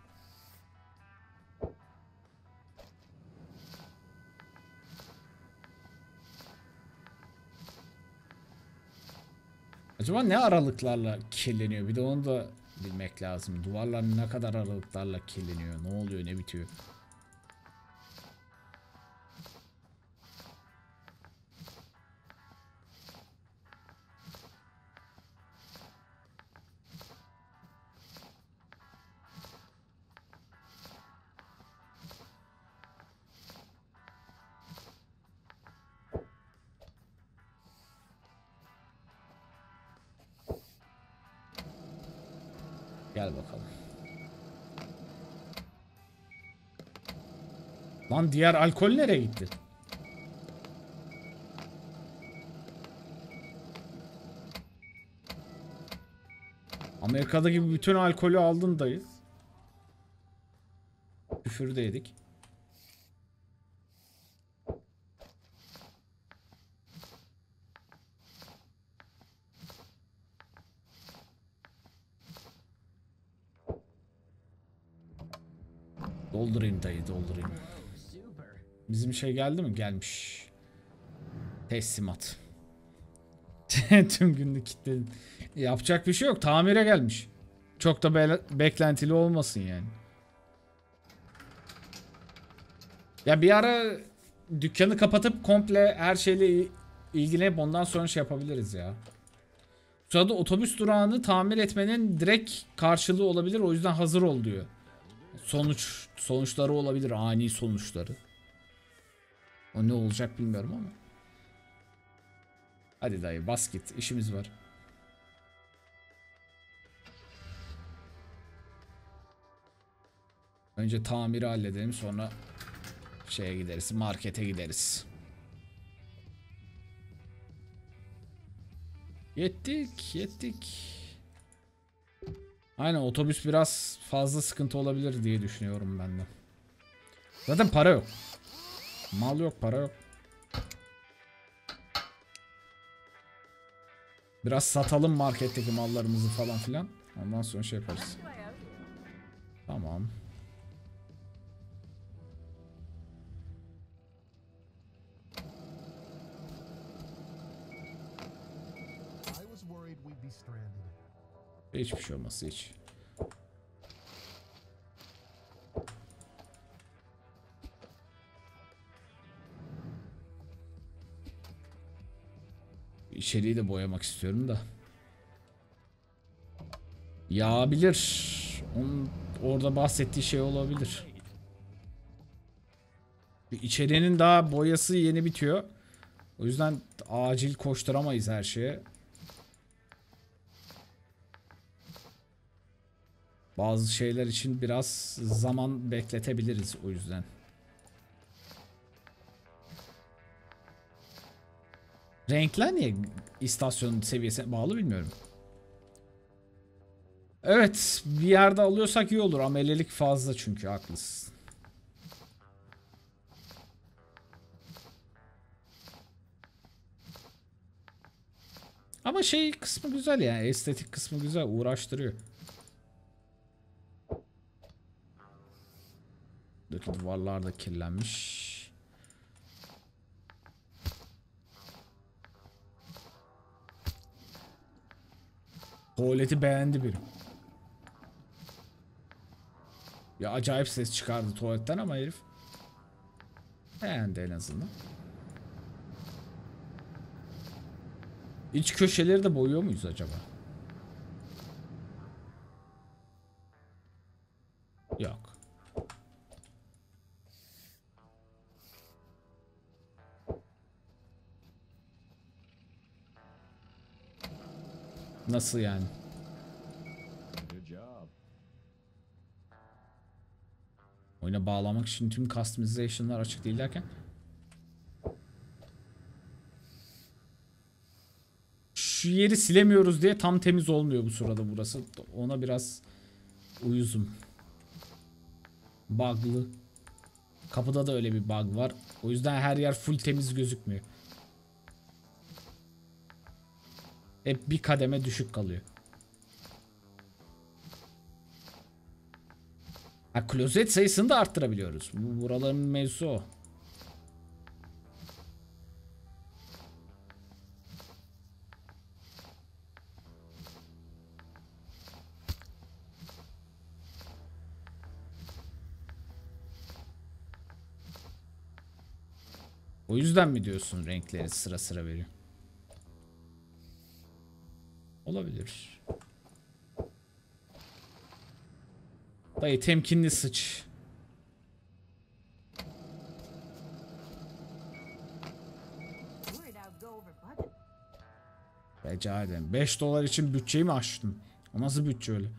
Acaba ne aralıklarla kirleniyor? Bir de onu da bilmek lazım. Duvarlar ne kadar aralıklarla kirleniyor? Ne oluyor, ne bitiyor? Gel bakalım. Lan diğer alkol nereye gitti? Amerika'daki bütün alkolü aldın dayı. Küfür de yedik. Doldurayım dayı, doldurayım. Bizim şey geldi mi? Gelmiş. Teslimat. Tüm günlük kilitledim. Yapacak bir şey yok. Tamire gelmiş. Çok da be beklentili olmasın yani. Ya bir ara dükkanı kapatıp komple her şeyle ilgilenip ondan sonra şey yapabiliriz ya. Bu sırada otobüs durağını tamir etmenin direkt karşılığı olabilir. O yüzden hazır ol diyor. Sonuç sonuçları olabilir, ani sonuçları. O ne olacak bilmiyorum ama. Hadi dayı bas git, işimiz var. Önce tamiri halledelim, sonra şeye gideriz, markete gideriz. Yettik, yettik. Aynen, otobüs biraz fazla sıkıntı olabilir diye düşünüyorum ben de. Zaten para yok. Mal yok, para yok. Biraz satalım marketteki mallarımızı falan filan. Ondan sonra şey How yaparız. much do I owe you? Tamam. I was worried we'd be stranded. Hiçbir şey olmaz hiç. İçeriği de boyamak istiyorum da. Yağabilir. Onun orada bahsettiği şey olabilir. İçerinin daha boyası yeni bitiyor. O yüzden acil koşturamayız her şeye. Bazı şeyler için biraz zaman bekletebiliriz o yüzden. Renkler niye istasyon seviyesine bağlı bilmiyorum. Evet, bir yerde alıyorsak iyi olur. Amelelik fazla çünkü, haklısın. Ama şey kısmı güzel yani, estetik kısmı güzel, uğraştırıyor. Buradaki duvarlar da kirlenmiş. Tuvaleti beğendi biri. Ya acayip ses çıkardı tuvaletten ama herif beğendi en azından. İç köşeleri de boyuyor muyuz acaba? Yok. Nasıl yani? Good job. Oyuna bağlamak için tüm customization'lar açık değil derken. Şu yeri silemiyoruz diye tam temiz olmuyor bu sırada burası. Ona biraz uyuzum. Bug'lı. Kapıda da öyle bir bug var. O yüzden her yer full temiz gözükmüyor. Hep bir kademe düşük kalıyor. Ha, klozet sayısını da arttırabiliyoruz. Bu buraların mevzusu o. O yüzden mi diyorsun renkleri sıra sıra veriyor? Olabilir. Dayı temkinli sıç. Worried I'd go over budget. Rica ederim. beş dolar için bütçeyi mi aştın? O nasıl bütçe öyle?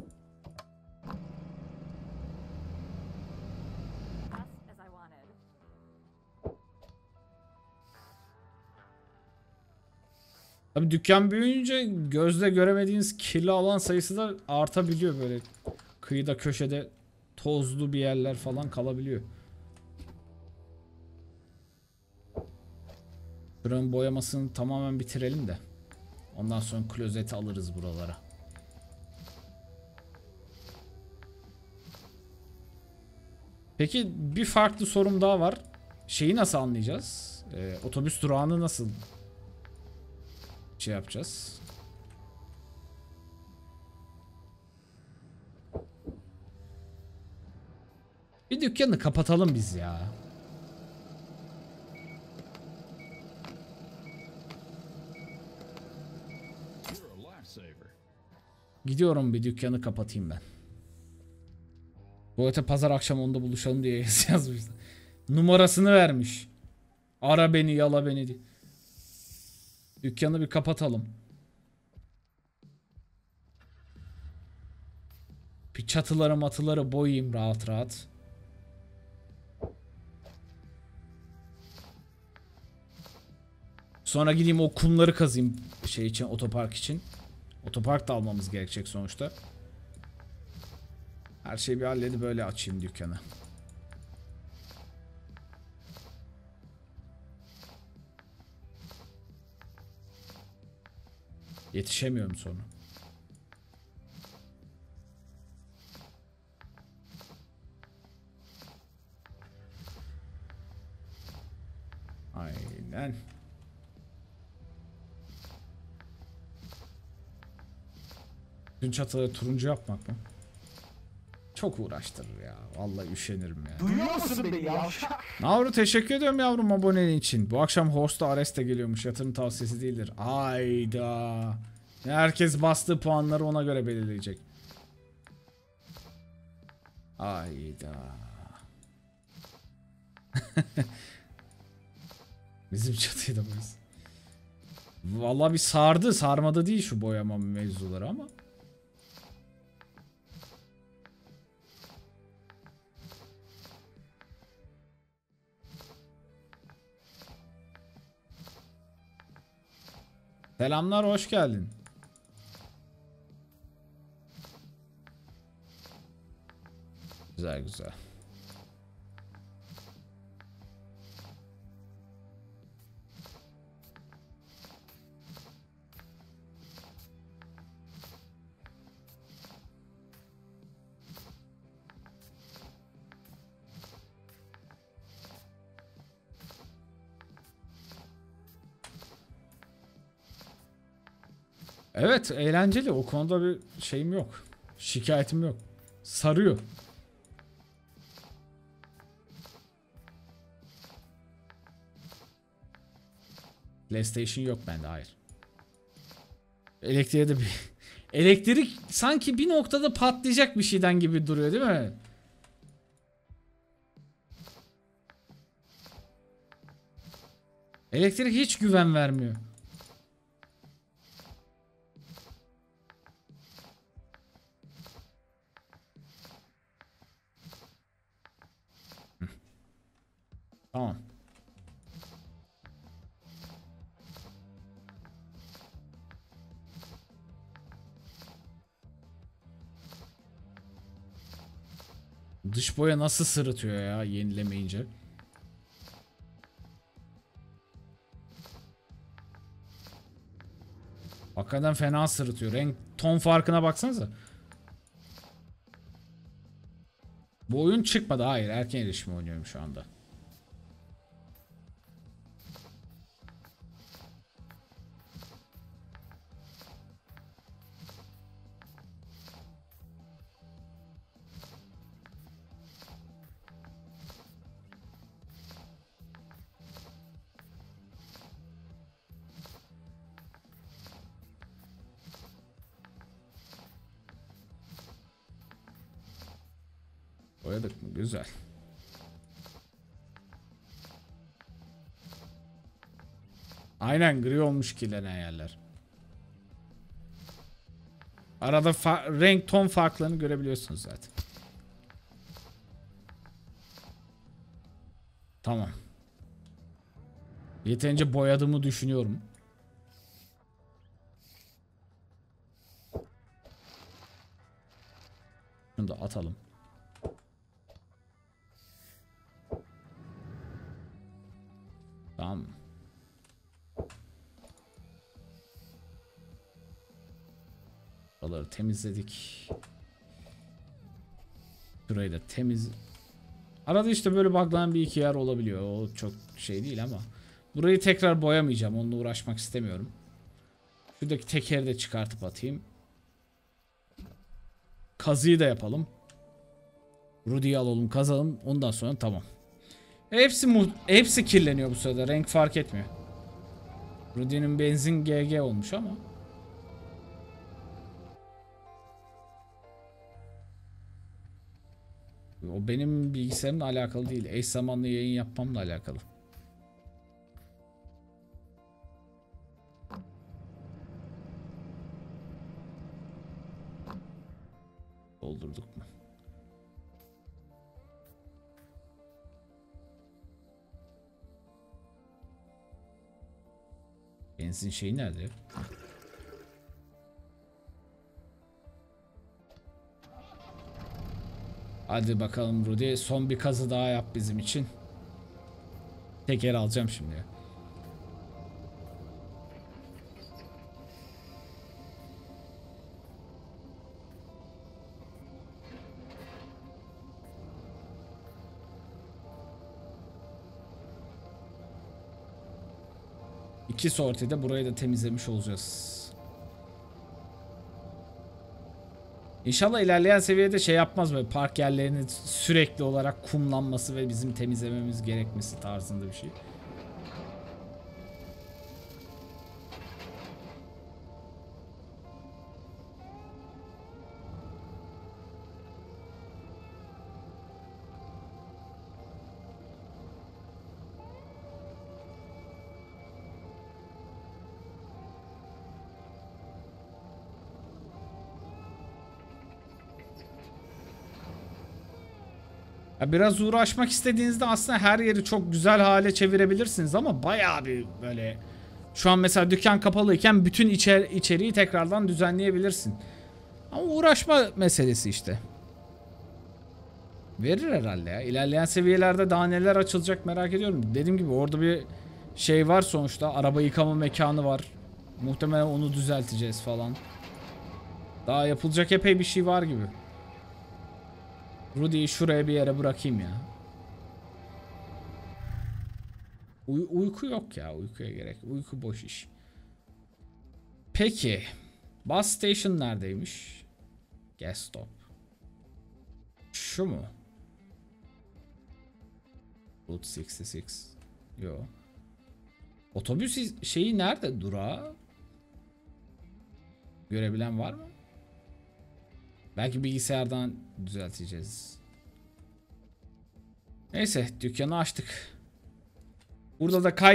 Just as I wanted. Tabii dükkan büyüyünce gözle göremediğiniz kirli alan sayısı da artabiliyor böyle. Kıyıda köşede tozlu bir yerler falan kalabiliyor. Buranın boyamasını tamamen bitirelim de. Ondan sonra klozeti alırız buralara. Peki bir farklı sorum daha var. Şeyi nasıl anlayacağız? Ee, otobüs durağını nasıl şey yapacağız? Bir dükkanı kapatalım biz ya. You're a lifesaver. Gidiyorum bir dükkanı kapatayım ben. Bu öte pazar akşam onda buluşalım diye yazmışlar. Numarasını vermiş. Ara beni, yala beni diye. Dükkanı bir kapatalım. Bir çatıları matıları boyayayım rahat rahat. Sonra gideyim o kumları kazayım şey için, otopark için. Otopark da almamız gerekecek sonuçta. Her şeyi bir halledip böyle açayım dükkanı. Yetişemiyorum sonra. Aynen. Dün çatıları turuncu yapmak mı? Çok uğraştırır ya. Vallahi üşenirim ya. Duyuyor musun beni yavşak? Navru teşekkür ediyorum yavrum aboneliğin için. Bu akşam Horst'ta Ares de geliyormuş. Yatırım tavsiyesi değildir. Ayda. Herkes bastığı puanları ona göre belirleyecek. Ayda. Bizim çatıyı da burası. Vallahi bir sardı. Sarmadı değil şu boyama mevzuları ama. Selamlar, hoş geldin. Güzel güzel. Evet, eğlenceli. O konuda bir şeyim yok. Şikayetim yok. Sarıyor. PlayStation yok bende, hayır. Elektriğe de bir... Elektrik sanki bir noktada patlayacak bir şeyden gibi duruyor değil mi? Elektrik hiç güven vermiyor. Tamam. Dış boya nasıl sırıtıyor ya yenilemeyince. Hakikaten fena sırıtıyor. Renk ton farkına baksanıza. Bu oyun çıkmadı. Hayır, erken erişim oynuyorum şu anda. Boyadık mı? Güzel. Aynen gri olmuş kirlenen yerler. Arada fa- renk ton farklarını görebiliyorsunuz zaten. Tamam. Yeterince boyadığımı düşünüyorum. Şunu da atalım. Tamam. Buraları temizledik. Şurayı da temiz. Arada işte böyle buglanan bir iki yer olabiliyor. O çok şey değil ama. Burayı tekrar boyamayacağım. Onunla uğraşmak istemiyorum. Şuradaki tekeri de çıkartıp atayım. Kazıyı da yapalım. Rudy'yi alalım, kazalım. Ondan sonra tamam. Hepsi mu hepsi kirleniyor bu sırada. Renk fark etmiyor. Rudy'nin benzin G G olmuş ama. O benim bilgisayarımla alakalı değil. Eş zamanlı yayın yapmamla alakalı. Doldurduk mu? Benzin şeyi nerede? Hadi bakalım Rudy, son bir kazı daha yap bizim için. Teker alacağım şimdi. İki sortide burayı da temizlemiş olacağız. İnşallah ilerleyen seviyede şey yapmaz, böyle park yerlerinin sürekli olarak kumlanması ve bizim temizlememiz gerekmesi tarzında bir şey. Ya biraz uğraşmak istediğinizde aslında her yeri çok güzel hale çevirebilirsiniz ama bayağı bir böyle, şu an mesela dükkan kapalıyken bütün içer içeriği tekrardan düzenleyebilirsin. Ama uğraşma meselesi işte. Verir herhalde ya. İlerleyen seviyelerde daha neler açılacak merak ediyorum. Dediğim gibi orada bir şey var sonuçta. Araba yıkama mekanı var. Muhtemelen onu düzelteceğiz falan. Daha yapılacak epey bir şey var gibi. Rudy'yi şuraya bir yere bırakayım ya. Uy uyku yok ya. Uykuya gerek. Uyku boş iş. Peki. Bus station neredeymiş? Gas stop. Şu mu? Route altmış altı. Yo. Otobüs şeyi nerede? Durağı? Görebilen var mı? Belki bilgisayardan düzelteceğiz. Neyse, dükkanı açtık. Burada da kay